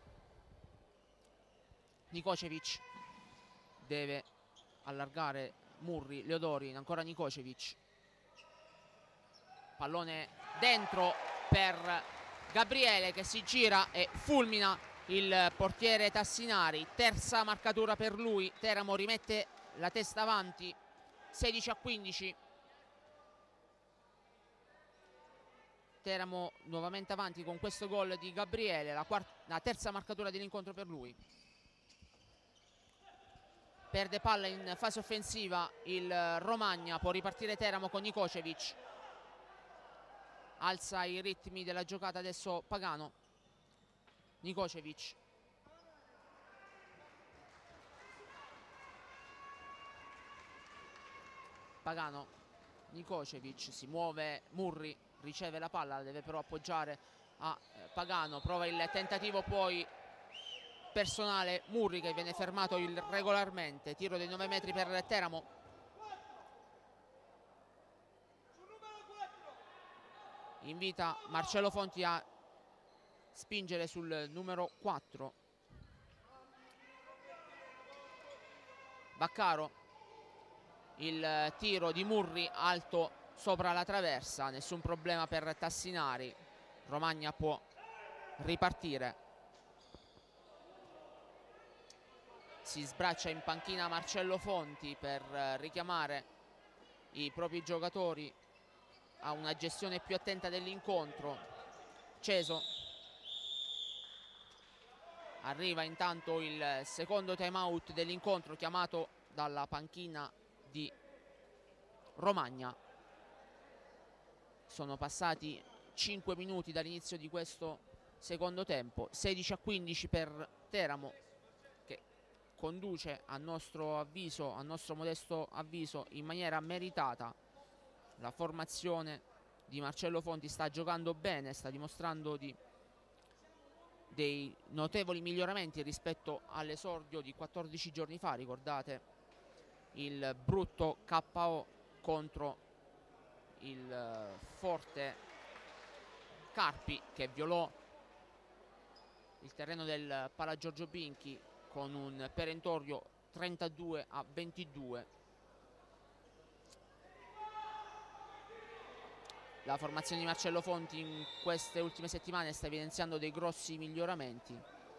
Nikocevic deve allargare Murri, Leodori, ancora Nikocevic. Pallone dentro per Gabriele, che si gira e fulmina il portiere Tassinari. Terza marcatura per lui. Teramo rimette la testa avanti, 16-15. Teramo nuovamente avanti con questo gol di Gabriele, la terza marcatura dell'incontro per lui. Perde palla in fase offensiva il Romagna. Può ripartire Teramo con Nikocevic. Alza i ritmi della giocata adesso Pagano. Nikocevic. Pagano. Nikocevic. Si muove Murri. Riceve la palla, deve però appoggiare a Pagano. Prova il tentativo poi personale Murri, che viene fermato irregolarmente. Tiro dei 9 metri per Teramo. invita Marcello Fonti a spingere sul numero 4. Vaccaro, il tiro di Murri alto sopra la traversa, nessun problema per Tassinari. Romagna può ripartire. Si sbraccia in panchina Marcello Fonti per richiamare i propri giocatori a una gestione più attenta dell'incontro. Ceso. Arriva intanto il secondo time out dell'incontro chiamato dalla panchina di Romagna. Sono passati 5 minuti dall'inizio di questo secondo tempo. 16-15 per Teramo, che conduce a nostro avviso, a nostro modesto avviso, in maniera meritata. La formazione di Marcello Fonti sta giocando bene, sta dimostrando dei notevoli miglioramenti rispetto all'esordio di 14 giorni fa. Ricordate il brutto KO contro il forte Carpi, che violò il terreno del Pala Giorgio Binchi con un perentorio 32-22. La formazione di Marcello Fonti in queste ultime settimane sta evidenziando dei grossi miglioramenti.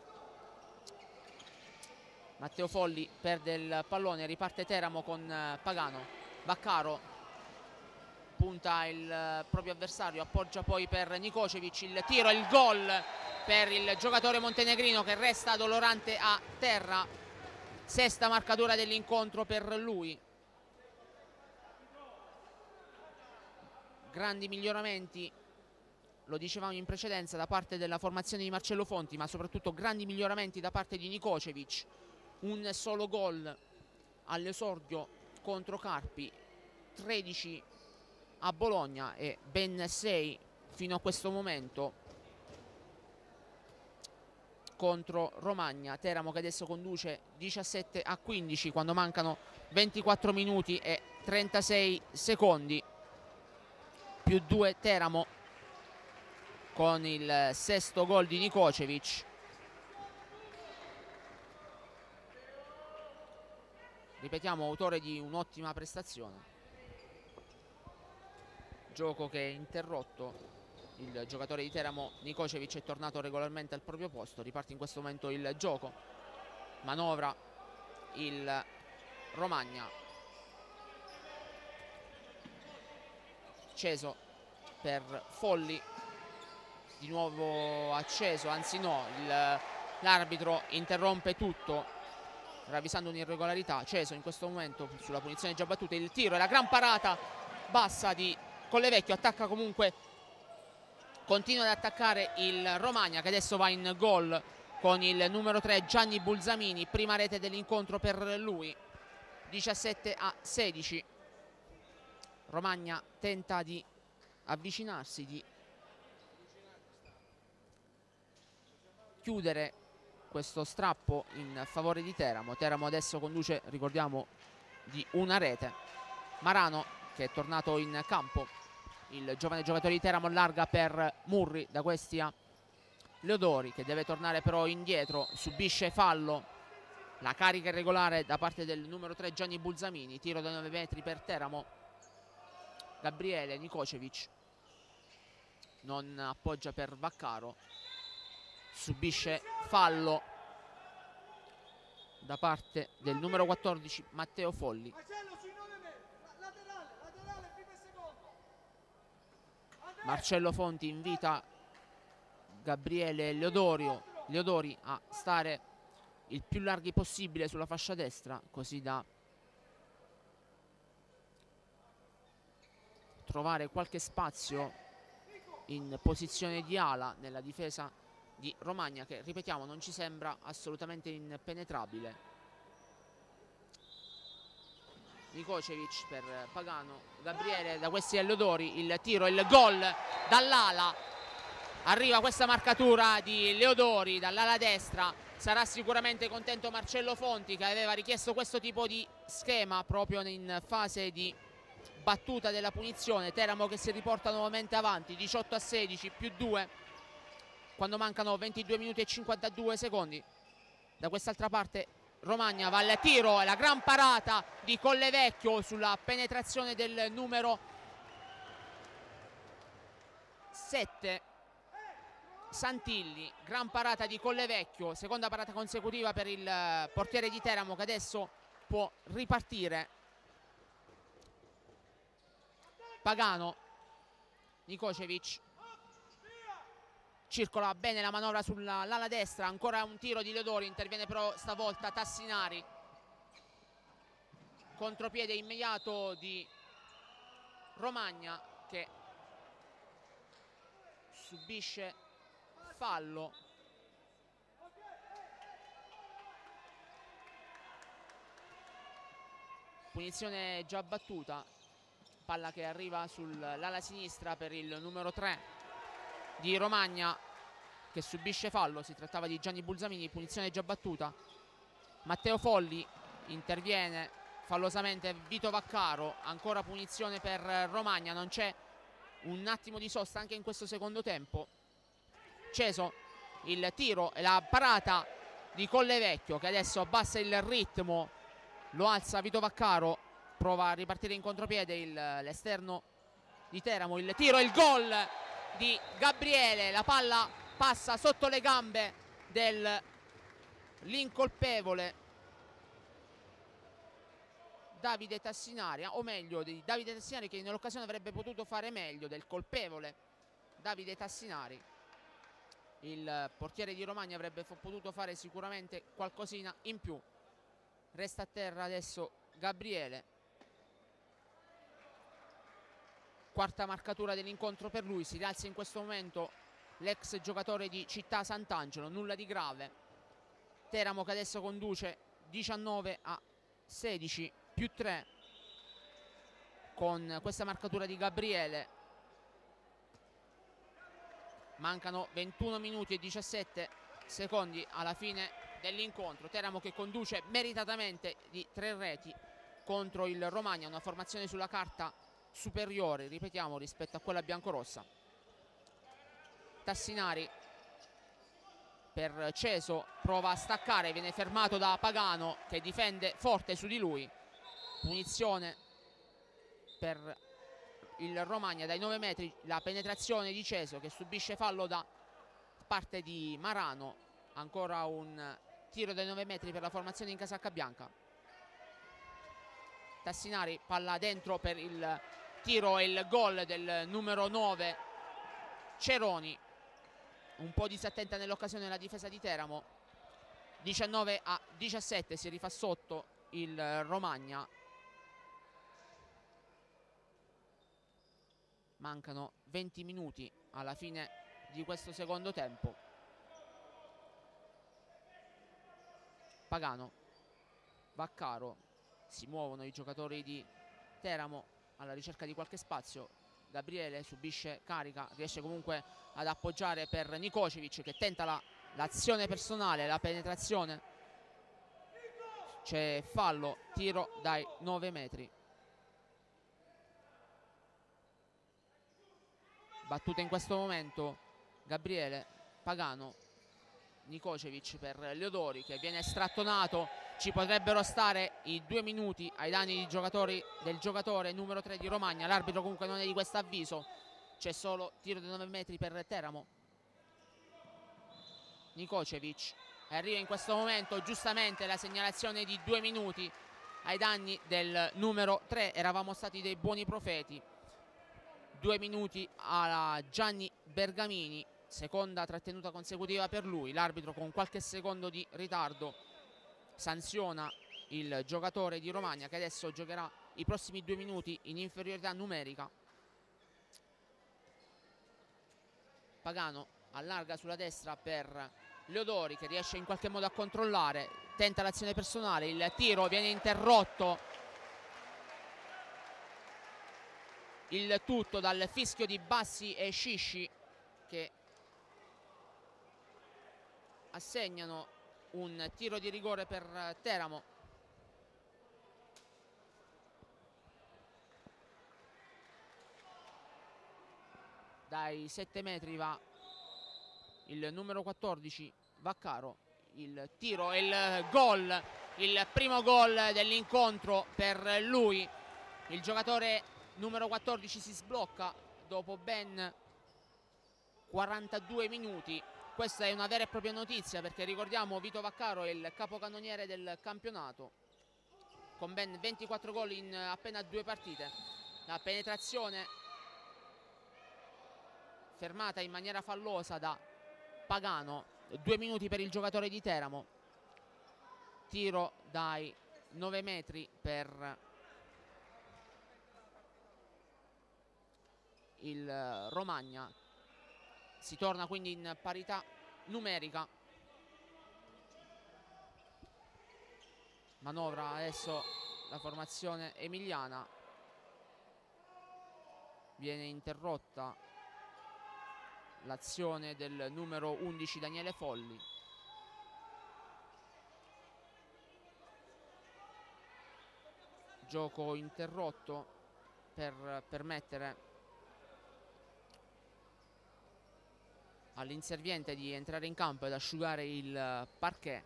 Matteo Folli perde il pallone, riparte Teramo con Pagano. Vaccaro punta il proprio avversario, appoggia poi per Nikocevic, il tiro e il gol per il giocatore montenegrino che resta dolorante a terra. Sesta marcatura dell'incontro per lui. Grandi miglioramenti, lo dicevamo in precedenza, da parte della formazione di Marcello Fonti, ma soprattutto grandi miglioramenti da parte di Nikocevic. Un solo gol all'esordio contro Carpi, 13 a Bologna e ben 6 fino a questo momento contro Romagna. Teramo che adesso conduce 17-15 quando mancano 24 minuti e 36 secondi. Più 2 Teramo con il sesto gol di Nikocevic. Ripetiamo, autore di un'ottima prestazione. Gioco che è interrotto. Il giocatore di Teramo Nikocevic è tornato regolarmente al proprio posto. Riparte in questo momento il gioco. Manovra il Romagna. Ceso per Folli, di nuovo acceso, anzi no, l'arbitro interrompe tutto ravvisando un'irregolarità. Ceso in questo momento sulla punizione già battuta, il tiro e la gran parata bassa di Collevecchio. Attacca comunque, continua ad attaccare il Romagna, che adesso va in gol con il numero 3 Gianni Bulzamini, prima rete dell'incontro per lui. 17-16. Romagna tenta di avvicinarsi, di chiudere questo strappo in favore di Teramo. Teramo adesso conduce, ricordiamo, di una rete. Marano, che è tornato in campo, il giovane giocatore di Teramo, allarga per Murri, da questi a Leodori, che deve tornare però indietro, subisce fallo. La carica irregolare da parte del numero 3 Gianni Bulzamini. Tiro da 9 metri per Teramo. Gabriele Nikocevic non appoggia per Vaccaro, subisce fallo da parte del numero 14 Matteo Folli. Marcello Fonti invita Gabriele Leodori a stare il più larghi possibile sulla fascia destra, così da trovare qualche spazio in posizione di ala nella difesa di Romagna, che ripetiamo non ci sembra assolutamente impenetrabile. Nikocevic per Pagano, Gabriele, da questi a Leodori, il tiro, il gol dall'ala. Arriva questa marcatura di Leodori dall'ala destra. Sarà sicuramente contento Marcello Fonti, che aveva richiesto questo tipo di schema proprio in fase di battuta della punizione. Teramo che si riporta nuovamente avanti, 18-16 più 2, quando mancano 22 minuti e 52 secondi. Da quest'altra parte Romagna va al tiro, e la gran parata di Collevecchio sulla penetrazione del numero 7 Santilli. Gran parata di Collevecchio, seconda parata consecutiva per il portiere di Teramo, che adesso può ripartire. Pagano, Nikocevic, circola bene la manovra sull'ala destra, ancora un tiro di Leodori, interviene però stavolta Tassinari. Contropiede immediato di Romagna, che subisce fallo. Punizione già battuta, palla che arriva sull'ala sinistra per il numero 3 di Romagna, che subisce fallo. Si trattava di Gianni Bulsamini. Punizione già battuta. Matteo Folli interviene fallosamente Vito Vaccaro, ancora punizione per Romagna. Non c'è un attimo di sosta anche in questo secondo tempo. Ceso, il tiro e la parata di Collevecchio, che adesso abbassa il ritmo, lo alza Vito Vaccaro, prova a ripartire in contropiede l'esterno di Teramo. Il tiro e il gol di Gabriele, la palla passa sotto le gambe dell'incolpevole Davide Tassinari, o meglio di Davide Tassinari, che nell'occasione avrebbe potuto fare meglio del colpevole Davide Tassinari. Il portiere di Romagna avrebbe potuto fare sicuramente qualcosina in più. Resta a terra adesso Gabriele. Quarta marcatura dell'incontro per lui. Si rialza in questo momento l'ex giocatore di Città Sant'Angelo, nulla di grave. Teramo che adesso conduce 19-16 più 3 con questa marcatura di Gabriele. Mancano 21 minuti e 17 secondi alla fine dell'incontro. Teramo che conduce meritatamente di 3 reti contro il Romagna, una formazione sulla carta superiore, ripetiamo, rispetto a quella biancorossa. Tassinari per Ceso, prova a staccare, viene fermato da Pagano, che difende forte su di lui. Punizione per il Romagna dai 9 metri, la penetrazione di Ceso, che subisce fallo da parte di Marano. Ancora un tiro dai 9 metri per la formazione in casacca bianca. Tassinari, palla dentro per il tiro e il gol del numero 9 Ceroni. Un po' disattenta nell'occasione la difesa di Teramo. 19-17, si rifà sotto il Romagna. Mancano 20 minuti alla fine di questo secondo tempo. Pagano, Vaccaro, si muovono i giocatori di Teramo alla ricerca di qualche spazio. Gabriele subisce carica, riesce comunque ad appoggiare per Nikocevic, che tenta l'azione personale, la penetrazione. C'è fallo, tiro dai 9 metri. Battuta in questo momento Gabriele, Pagano, Nikocevic per Leodori, che viene strattonato. Ci potrebbero stare i 2 minuti ai danni del giocatore numero 3 di Romagna. L'arbitro comunque non è di questo avviso. C'è solo tiro da 9 metri per Teramo. Nikocevic, arriva in questo momento giustamente la segnalazione di 2 minuti ai danni del numero 3. Eravamo stati dei buoni profeti. 2 minuti a Gianni Bergamini, seconda trattenuta consecutiva per lui. L'arbitro, con qualche secondo di ritardo, sanziona il giocatore di Romagna, che adesso giocherà i prossimi 2 minuti in inferiorità numerica. Pagano allarga sulla destra per Leodori, che riesce in qualche modo a controllare, tenta l'azione personale, il tiro viene interrotto, il tutto dal fischio di Bassi e Scisci, che assegnano un tiro di rigore per Teramo. dai 7 metri va il numero 14 Vaccaro, il tiro e il gol, il primo gol dell'incontro per lui. Il giocatore numero 14 si sblocca dopo ben 42 minuti. Questa è una vera e propria notizia, perché ricordiamo Vito Vaccaro è il capocannoniere del campionato con ben 24 gol in appena 2 partite. La penetrazione fermata in maniera fallosa da Pagano, 2 minuti per il giocatore di Teramo. Tiro dai 9 metri per il Romagna. Si torna quindi in parità numerica. Manovra adesso la formazione emiliana. Viene interrotta l'azione del numero 11 Daniele Folli. Gioco interrotto per permettere all'inserviente di entrare in campo ed asciugare il parquet.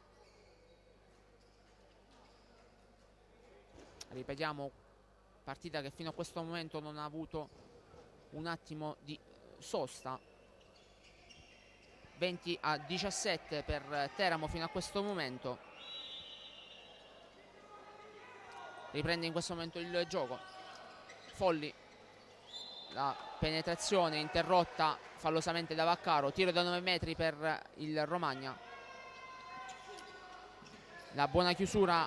Ripetiamo, partita che fino a questo momento non ha avuto un attimo di sosta. 20-17 per Teramo fino a questo momento. Riprende in questo momento il gioco Folli, la penetrazione interrotta fallosamente da Vaccaro. Tiro da 9 metri per il Romagna. La buona chiusura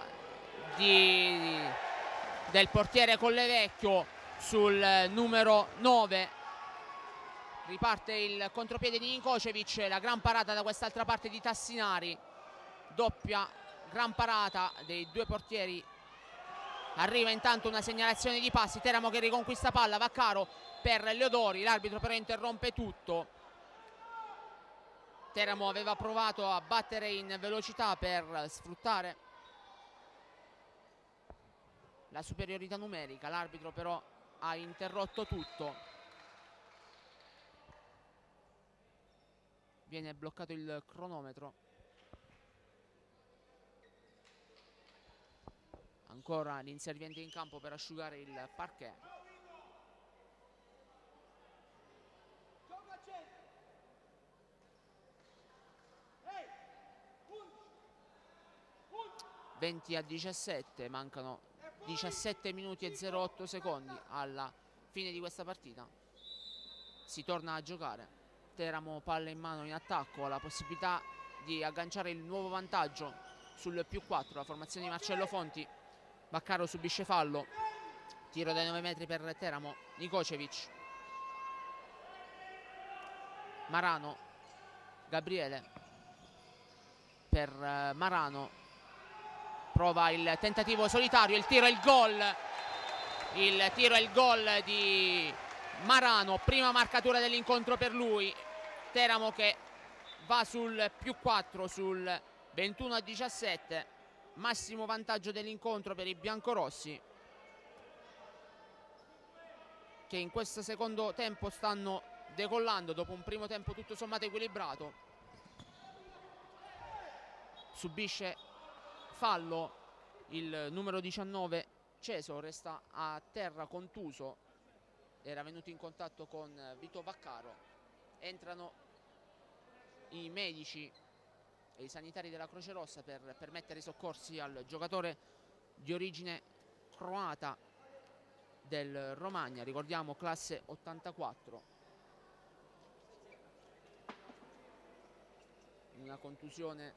del portiere Collevecchio sul numero 9. Riparte il contropiede di Nikocevic, la gran parata da quest'altra parte di Tassinari. Doppia gran parata dei due portieri. Arriva intanto una segnalazione di passi. Teramo che riconquista palla. Vaccaro per Leodori. L'arbitro però interrompe tutto. Teramo aveva provato a battere in velocità per sfruttare la superiorità numerica. L'arbitro però ha interrotto tutto. Viene bloccato il cronometro. Ancora l'inserviente in campo per asciugare il parquet. (20-17), mancano 17 minuti e 08 secondi alla fine di questa partita. Si torna a giocare. Teramo palla in mano in attacco, ha la possibilità di agganciare il nuovo vantaggio sul +4. La formazione di Marcello Fonti. Vaccaro subisce fallo. Tiro dai 9 metri per Teramo. Nikocevic. Marano. Gabriele per Marano. Prova il tentativo solitario. Il tiro e il gol. Il tiro e il gol di Marano. Prima marcatura dell'incontro per lui. Teramo che va sul +4, sul 21-17. Massimo vantaggio dell'incontro per i biancorossi, che in questo secondo tempo stanno decollando dopo un primo tempo tutto sommato equilibrato. Subisce fallo il numero 19 Ceso, resta a terra contuso. Era venuto in contatto con Vito Vaccaro. Entrano i medici e i sanitari della Croce Rossa per permettere i soccorsi al giocatore di origine croata del Romagna, ricordiamo classe 84. Una contusione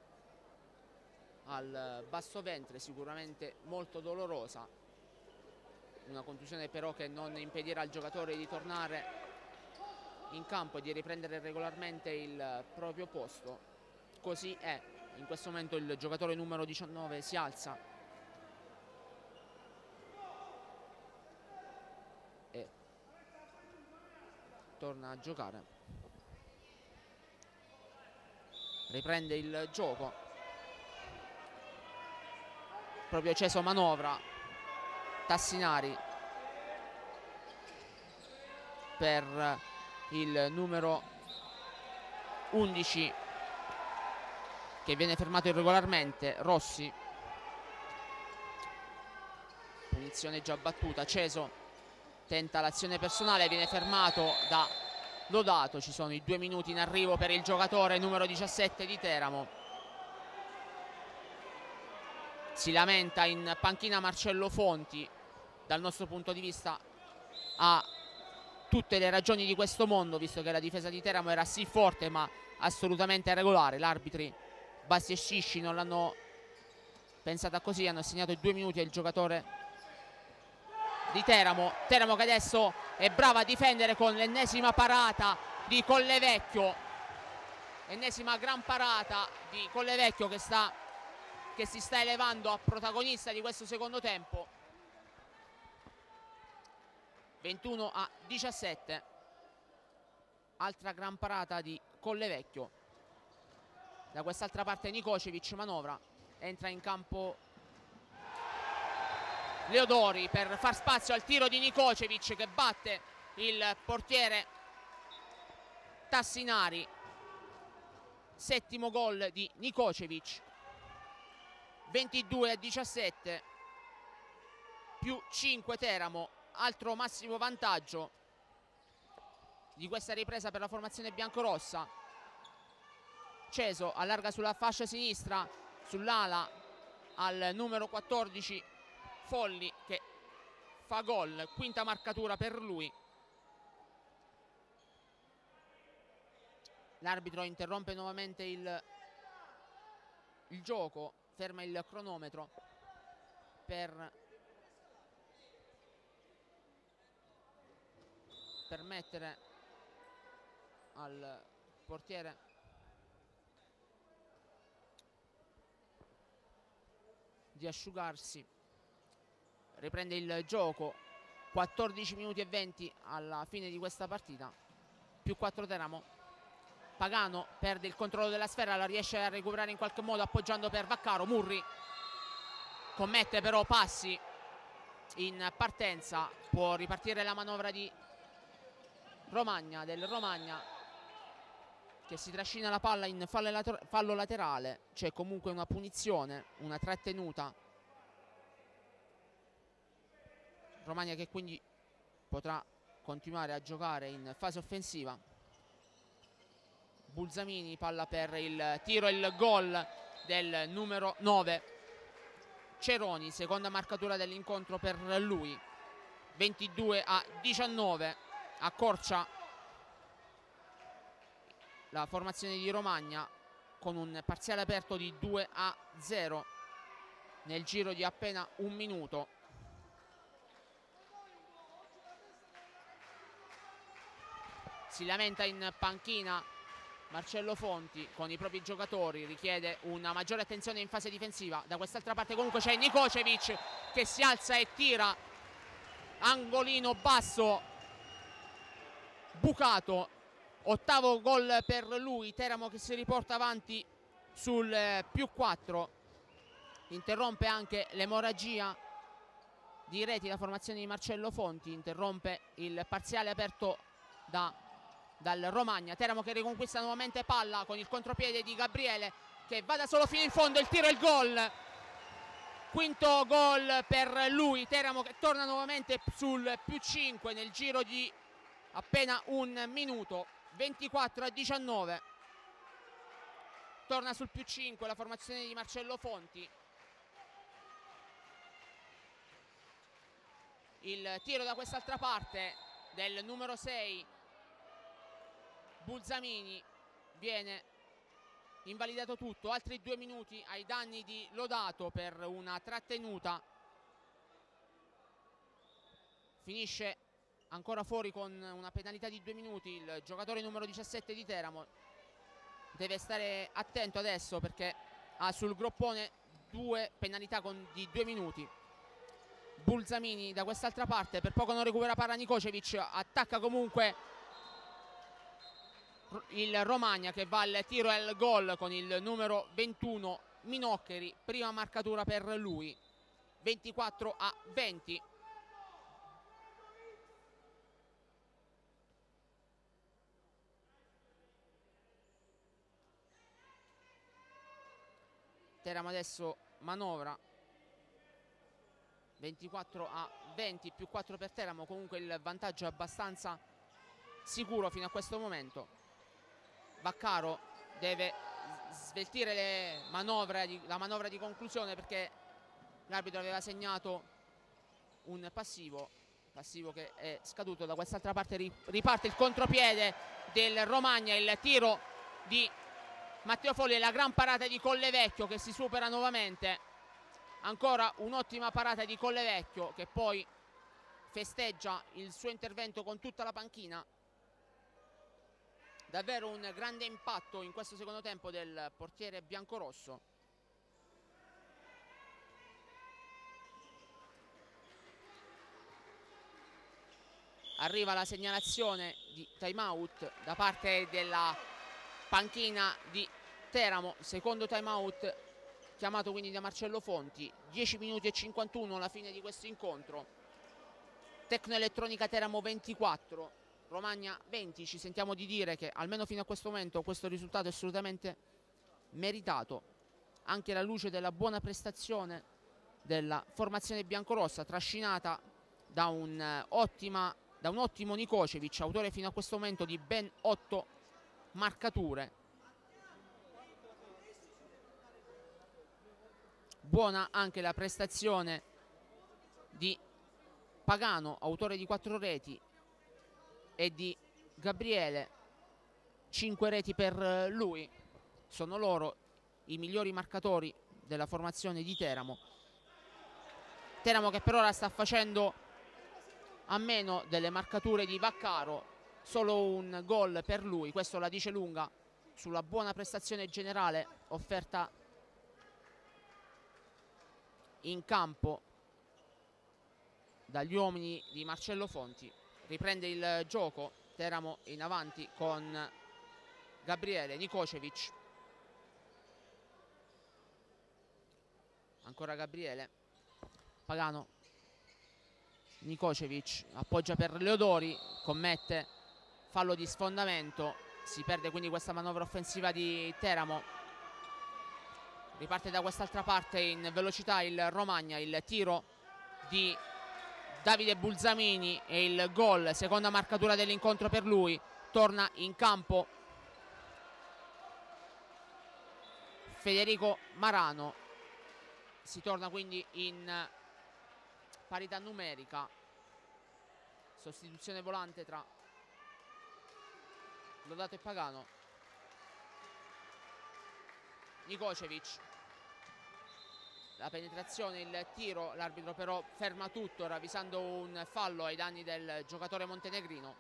al basso ventre, sicuramente molto dolorosa. Una contusione però che non impedirà al giocatore di tornare in campo e di riprendere regolarmente il proprio posto. Così è. In questo momento il giocatore numero 19 si alza e torna a giocare. Riprende il gioco. Proprio Ceso manovra. Tassinari per il numero 11 che viene fermato irregolarmente, Rossi. Punizione già battuta, Ceso tenta l'azione personale, viene fermato da Lodato. Ci sono i 2 minuti in arrivo per il giocatore numero 17 di Teramo. Si lamenta in panchina Marcello Fonti. Dal nostro punto di vista ha tutte le ragioni di questo mondo, visto che la difesa di Teramo era sì forte ma assolutamente regolare. Gli arbitri Bassi e Scisci non l'hanno pensata così, hanno assegnato i 2 minuti al giocatore di Teramo. Teramo che adesso è brava a difendere con l'ennesima parata di Collevecchio, ennesima gran parata di Collevecchio che si sta elevando a protagonista di questo secondo tempo. 21-17, altra gran parata di Collevecchio. Da quest'altra parte Nikocevic manovra, entra in campo Leodori per far spazio al tiro di Nikocevic che batte il portiere Tassinari. Settimo gol di Nikocevic. 22-17, più 5 Teramo, altro massimo vantaggio di questa ripresa per la formazione biancorossa. Ceso allarga sulla fascia sinistra, sull'ala al numero 14 Folli che fa gol, quinta marcatura per lui. L'arbitro interrompe nuovamente il gioco, ferma il cronometro per permettere al portiere di asciugarsi. Riprende il gioco, 14 minuti e 20 alla fine di questa partita, più 4 Teramo. Pagano perde il controllo della sfera, la riesce a recuperare in qualche modo appoggiando per Vaccaro. Murri commette però passi in partenza, può ripartire la manovra di Romagna, del Romagna, che si trascina la palla in fallo laterale. C'è comunque una punizione, una trattenuta. Romagna che quindi potrà continuare a giocare in fase offensiva. Bulzamini, palla per il tiro e il gol del numero 9 Ceroni, seconda marcatura dell'incontro per lui. 22-19, accorcia la formazione di Romagna con un parziale aperto di 2-0 nel giro di appena un minuto. Si lamenta in panchina Marcello Fonti con i propri giocatori, richiede una maggiore attenzione in fase difensiva. Da quest'altra parte comunque c'è Nikocevic che si alza e tira, angolino basso bucato. Ottavo gol per lui, Teramo che si riporta avanti sul più 4. Interrompe anche l'emorragia di reti la formazione di Marcello Fonti, interrompe il parziale aperto dal Romagna. Teramo che riconquista nuovamente palla con il contropiede di Gabriele che va da solo fino in fondo, il tiro e il gol. Quinto gol per lui, Teramo che torna nuovamente sul più 5 nel giro di appena un minuto. 24-19, torna sul più 5 la formazione di Marcello Fonti. Il tiro da quest'altra parte del numero 6 Bulzamini viene invalidato tutto. Altri 2 minuti ai danni di Lodato per una trattenuta. Finisce ancora fuori con una penalità di 2 minuti il giocatore numero 17 di Teramo. Deve stare attento adesso perché ha sul groppone 2 penalità di 2 minuti. Bulzamini da quest'altra parte, per poco non recupera palla Nikocevic, attacca comunque il Romagna che va al tiro e al gol con il numero 21 Minoccheri, prima marcatura per lui. 24-20. Teramo adesso manovra 24-20, più 4 per Teramo. Comunque il vantaggio è abbastanza sicuro fino a questo momento. Vaccaro deve sveltire la manovra di conclusione, perché l'arbitro aveva segnato un passivo che è scaduto. Da quest'altra parte riparte il contropiede del Romagna, il tiro di Matteo Folli e la gran parata di Collevecchio che si supera nuovamente. Ancora un'ottima parata di Collevecchio, che poi festeggia il suo intervento con tutta la panchina. Davvero un grande impatto in questo secondo tempo del portiere biancorosso. Arriva la segnalazione di time out da parte della panchina di Teramo. Secondo time out chiamato quindi da Marcello Fonti. 10 minuti e 51 alla fine di questo incontro. Tecnoelettronica Teramo 24, Romagna 20. Ci sentiamo di dire che almeno fino a questo momento questo risultato è assolutamente meritato, anche alla luce della buona prestazione della formazione biancorossa, trascinata da un ottimo Nikocevic, autore fino a questo momento di ben 8 marcature. Buona anche la prestazione di Pagano, autore di 4 reti, e di Gabriele, 5 reti per lui. Sono loro i migliori marcatori della formazione di Teramo. Teramo che per ora sta facendo a meno delle marcature di Vaccaro, solo un gol per lui. Questo la dice lunga sulla buona prestazione generale offerta in campo dagli uomini di Marcello Fonti. Riprende il gioco Teramo in avanti con Gabriele, Nikocevic, ancora Gabriele, Pagano, Nikocevic appoggia per Leodori, commette fallo di sfondamento, si perde quindi questa manovra offensiva di Teramo. Riparte da quest'altra parte in velocità il Romagna, il tiro di Davide Bulzamini e il gol, seconda marcatura dell'incontro per lui. Torna in campo Federico Marano, si torna quindi in parità numerica. Sostituzione volante tra Lodato e Pagano. Nikocevic, la penetrazione, il tiro, l'arbitro però ferma tutto ravvisando un fallo ai danni del giocatore montenegrino.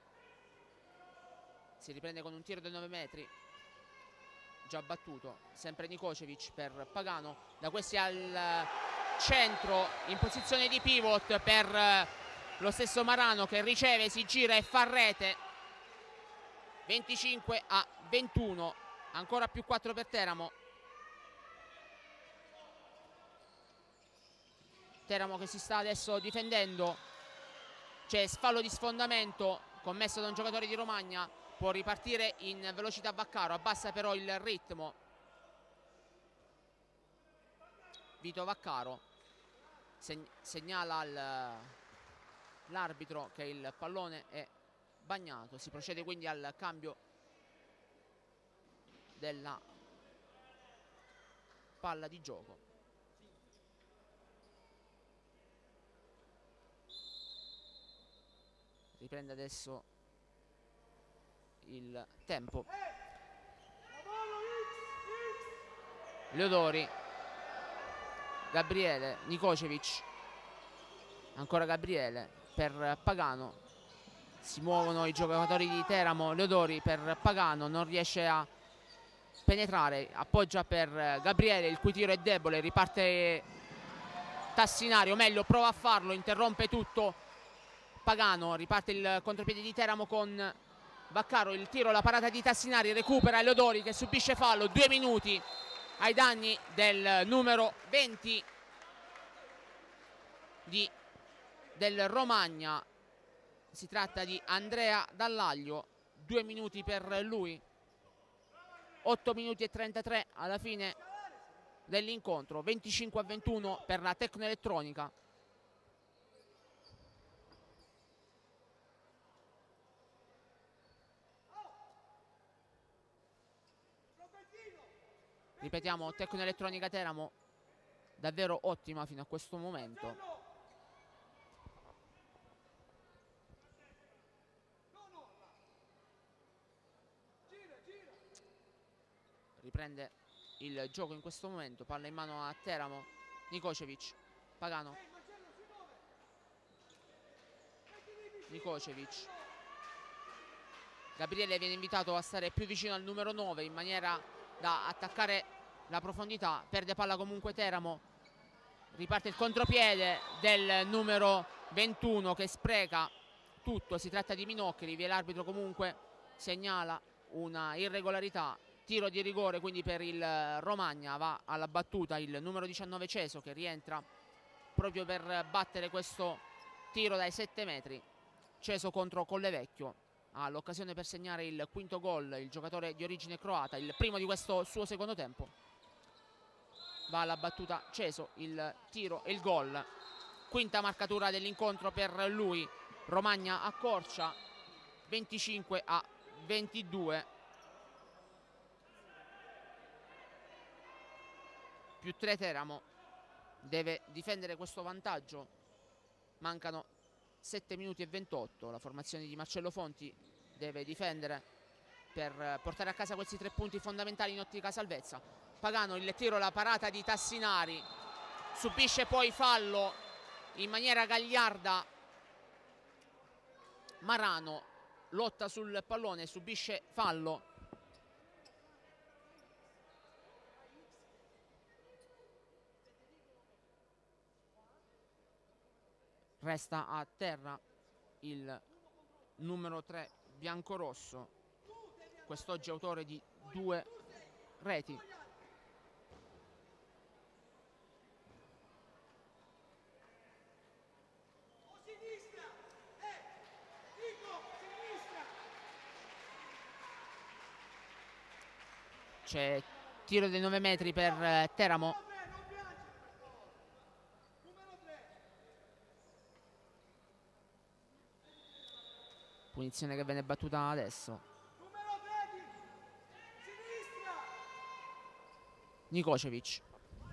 Si riprende con un tiro da 9 metri già battuto, sempre Nikocevic per Pagano, da questi al centro in posizione di pivot per lo stesso Marano, che riceve, si gira e fa rete. 25-21, ancora più 4 per Teramo. Teramo che si sta adesso difendendo, c'è fallo di sfondamento commesso da un giocatore di Romagna. Può ripartire in velocità Vaccaro, abbassa però il ritmo Vito Vaccaro, segnala l'arbitro che il pallone è bagnato. Si procede quindi al cambio della palla di gioco. Riprende adesso il tempo. Leodori, Gabriele, Nikocevic, ancora Gabriele per Pagano. Si muovono i giocatori di Teramo. Leodori per Pagano, non riesce a penetrare, appoggia per Gabriele, il cui tiro è debole. Riparte Tassinari, o meglio prova a farlo, interrompe tutto Pagano. Riparte il contropiede di Teramo con Vaccaro, il tiro, la parata di Tassinari, recupera Leodori che subisce fallo. 2 minuti ai danni del numero 20 del Romagna. Si tratta di Andrea Dallaglio, 2 minuti per lui. 8 minuti e 33 alla fine dell'incontro, 25-21 per la Tecnoelettronica. Ripetiamo, Tecnoelettronica Teramo davvero ottima fino a questo momento. Riprende il gioco in questo momento, palla in mano a Teramo, Nikocevic, Pagano, Nikocevic, Gabriele viene invitato a stare più vicino al numero 9 in maniera da attaccare la profondità, perde palla comunque Teramo, riparte il contropiede del numero 21 che spreca tutto, si tratta di Minoccheri, via l'arbitro comunque segnala una irregolarità. Tiro di rigore quindi per il Romagna, va alla battuta il numero 19 Ceso che rientra proprio per battere questo tiro dai 7 metri. Ceso contro Collevecchio, ha l'occasione per segnare il quinto gol, il giocatore di origine croata, il primo di questo suo secondo tempo. Va alla battuta Ceso, il tiro e il gol. Quinta marcatura dell'incontro per lui, Romagna accorcia 25-22. Più 3 Teramo, deve difendere questo vantaggio, mancano 7 minuti e 28, la formazione di Marcello Fonti deve difendere per portare a casa questi 3 punti fondamentali in ottica salvezza. Pagano, il tiro, la parata di Tassinari, subisce poi fallo in maniera gagliarda Marano, lotta sul pallone, subisce fallo. Resta a terra il numero 3 biancorosso, quest'oggi autore di 2 reti. C'è tiro dei 9 metri per Teramo. Punizione che viene battuta adesso. Nikocevic,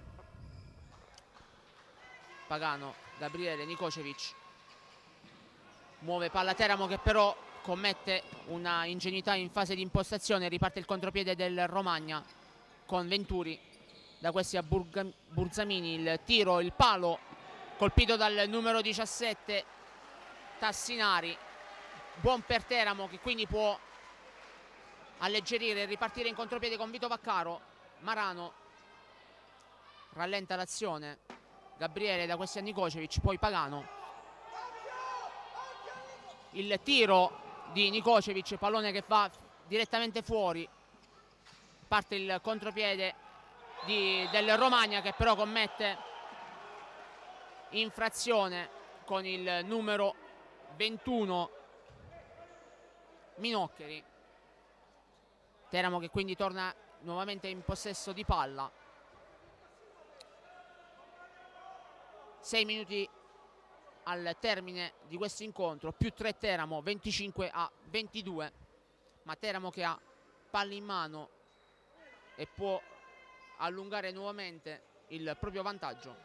Pagano, Gabriele, Nikocevic, muove palla Teramo che però commette una ingenuità in fase di impostazione, riparte il contropiede del Romagna con Venturi, da questi a Burzamini, il tiro, il palo colpito dal numero 17 Tassinari. Buon per Teramo che quindi può alleggerire e ripartire in contropiede con Vito Vaccaro. Marano rallenta l'azione, Gabriele da questi a Nikocevic, poi Pagano, il tiro di Nikocevic, pallone che va direttamente fuori, parte il contropiede del Romagna che però commette infrazione con il numero 21 Minoccheri. Teramo che quindi torna nuovamente in possesso di palla. 6 minuti al termine di questo incontro, più 3 Teramo, 25-22, ma Teramo che ha palla in mano e può allungare nuovamente il proprio vantaggio.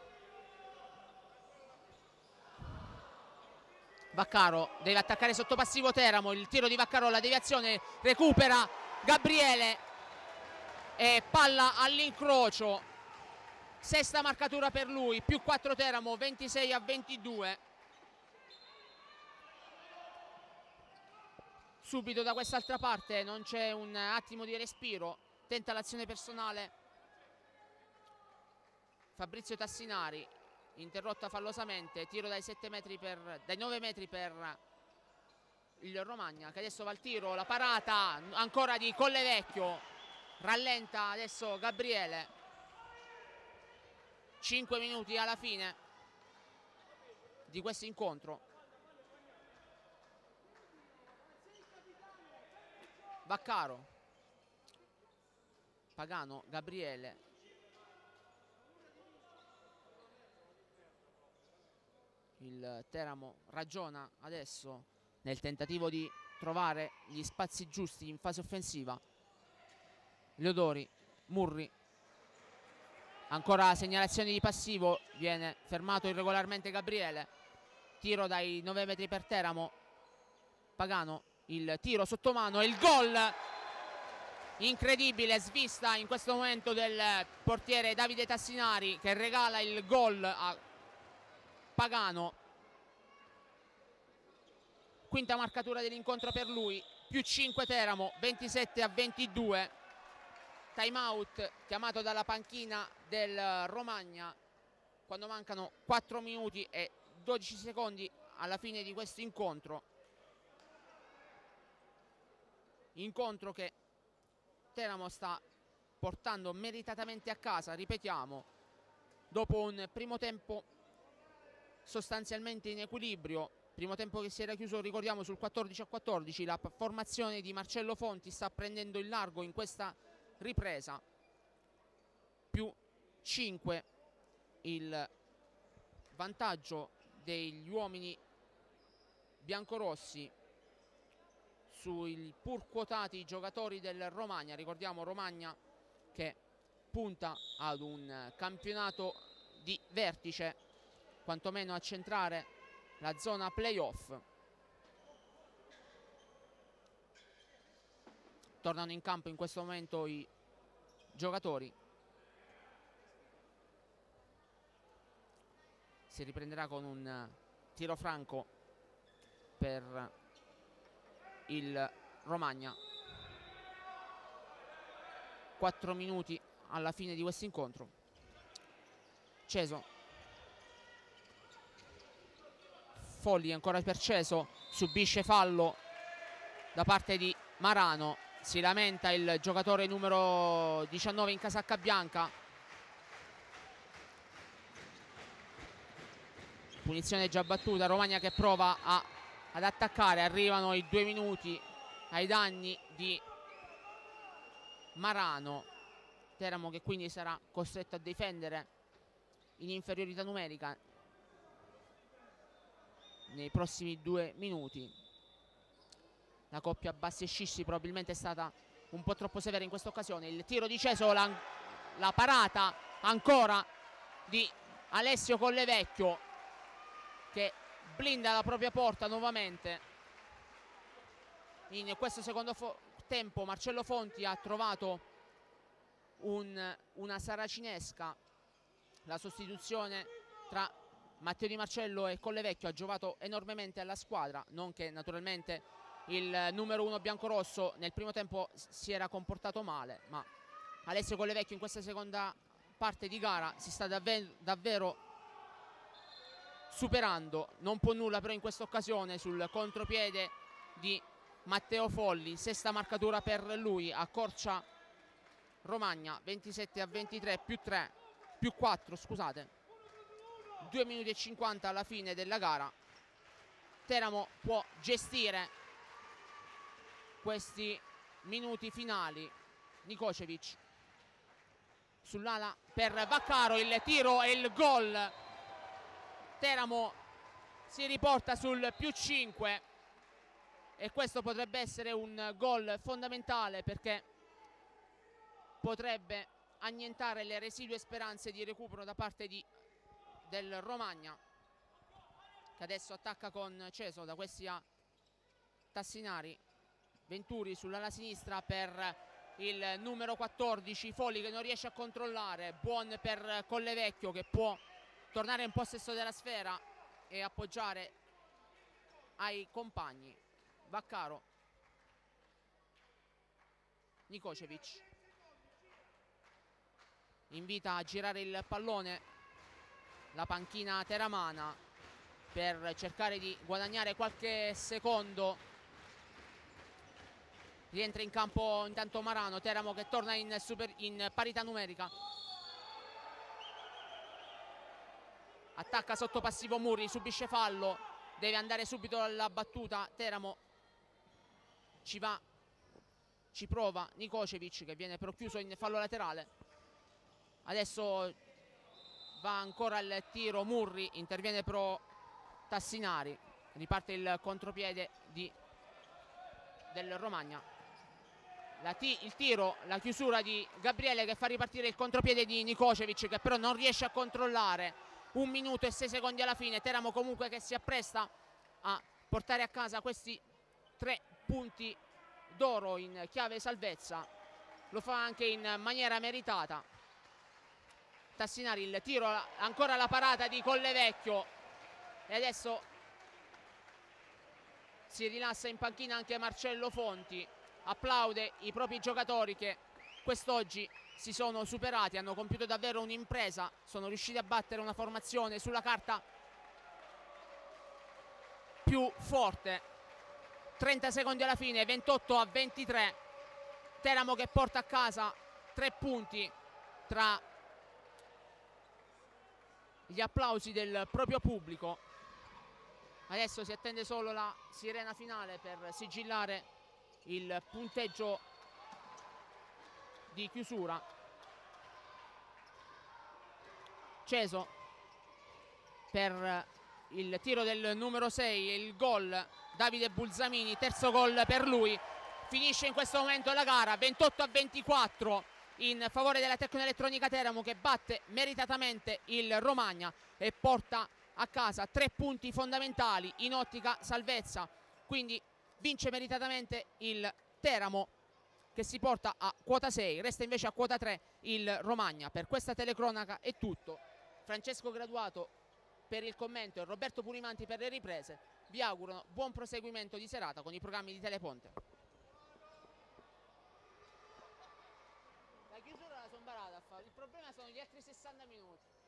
Vaccaro deve attaccare sotto passivo Teramo, il tiro di Vaccaro, la deviazione, recupera Gabriele e palla all'incrocio. Sesta marcatura per lui, più 4 Teramo, 26-22. Subito da quest'altra parte non c'è un attimo di respiro, tenta l'azione personale Fabrizio Tassinari, interrotta fallosamente, tiro dai 7 metri dai 9 metri per il Romagna che adesso va al tiro, la parata ancora di Collevecchio, rallenta adesso Gabriele. 5 minuti alla fine di questo incontro. Vaccaro, Pagano, Gabriele, Il Teramo ragiona adesso nel tentativo di trovare gli spazi giusti in fase offensiva. Leodori, Murri, ancora segnalazioni di passivo, viene fermato irregolarmente Gabriele. Tiro dai 9 metri per Teramo. Pagano, il tiro sotto mano e il gol incredibile, svista in questo momento del portiere Davide Tassinari, che regala il gol a Pagano. Quinta marcatura dell'incontro per lui, più 5 Teramo, 27-22. Time out chiamato dalla panchina del Romagna quando mancano 4 minuti e 12 secondi alla fine di questo incontro. Incontro che Teramo sta portando meritatamente a casa, ripetiamo, dopo un primo tempo sostanzialmente in equilibrio, primo tempo che si era chiuso, ricordiamo, sul 14-14. La formazione di Marcello Fonti sta prendendo il largo in questa ripresa, più 5 il vantaggio degli uomini biancorossi sui pur quotati giocatori del Romagna. Ricordiamo Romagna che punta ad un campionato di vertice, quantomeno a centrare la zona playoff. Tornano in campo in questo momento i giocatori. Si riprenderà con un tiro franco per il Romagna. 4 minuti alla fine di questo incontro. Ceso, Folli ancora per Ceso, subisce fallo da parte di Marano. Si lamenta il giocatore numero 19 in casacca bianca. Punizione già battuta, Romagna che prova ad attaccare. Arrivano i 2 minuti ai danni di Marano. Teramo che quindi sarà costretto a difendere in inferiorità numerica nei prossimi 2 minuti. La coppia Bassi e Scissi probabilmente è stata un po' troppo severa in questa occasione. Il tiro di Ceso, la parata ancora di Alessio Collevecchio, che blinda la propria porta nuovamente. In questo secondo tempo Marcello Fonti ha trovato una saracinesca. La sostituzione tra Matteo Di Marcello e Collevecchio ha giovato enormemente alla squadra, non che naturalmente il numero 1 biancorosso nel primo tempo si era comportato male, ma Alessio Collevecchio in questa seconda parte di gara si sta davvero superando. Non può nulla però in questa occasione sul contropiede di Matteo Folli. Sesta marcatura per lui, accorcia Romagna, 27-23, più 4, scusate. 2 minuti e 50 alla fine della gara. Teramo può gestire questi minuti finali. Nikocevic sull'ala per Vaccaro, il tiro e il gol. Teramo si riporta sul più 5 e questo potrebbe essere un gol fondamentale, perché potrebbe annientare le residue speranze di recupero da parte del Romagna, che adesso attacca con Ceso. Da questi a Tassinari, Venturi sull'ala sinistra per il numero 14 Folli, che non riesce a controllare. Buon per Collevecchio, che può tornare in possesso della sfera e appoggiare ai compagni. Vaccaro, Nikocevic invita a girare il pallone la panchina teramana per cercare di guadagnare qualche secondo. Rientra in campo intanto Marano. Teramo che torna in parità numerica. Attacca sotto passivo Murri, subisce fallo, deve andare subito alla battuta. Teramo ci prova Nikocevic, che viene però chiuso in fallo laterale. Adesso va ancora il tiro Murri, interviene però Tassinari, riparte il contropiede del Romagna. Il tiro, la chiusura di Gabriele che fa ripartire il contropiede di Nikocevic, che però non riesce a controllare. 1 minuto e 6 secondi alla fine. Teramo comunque che si appresta a portare a casa questi 3 punti d'oro in chiave salvezza. Lo fa anche in maniera meritata. Tassinari, il tiro, ancora la parata di Collevecchio, e adesso si rilassa in panchina anche Marcello Fonti. Applaude i propri giocatori che quest'oggi si sono superati, hanno compiuto davvero un'impresa, sono riusciti a battere una formazione sulla carta più forte. 30 secondi alla fine, 28-23. Teramo che porta a casa 3 punti tra gli applausi del proprio pubblico. Adesso si attende solo la sirena finale per sigillare il punteggio di chiusura. Ceso per il tiro del numero 6 e il gol. Davide Bulzamini, terzo gol per lui. Finisce in questo momento la gara 28-24 in favore della Tecnoelettronica Teramo, che batte meritatamente il Romagna e porta a casa 3 punti fondamentali in ottica salvezza. Quindi vince meritatamente il Teramo, che si porta a quota 6, resta invece a quota 3 il Romagna. Per questa telecronaca è tutto. Francesco Graduato per il commento e Roberto Purimanti per le riprese vi augurano buon proseguimento di serata con i programmi di Teleponte. La chiusura la sono barata a fare, il problema sono gli altri 60 minuti.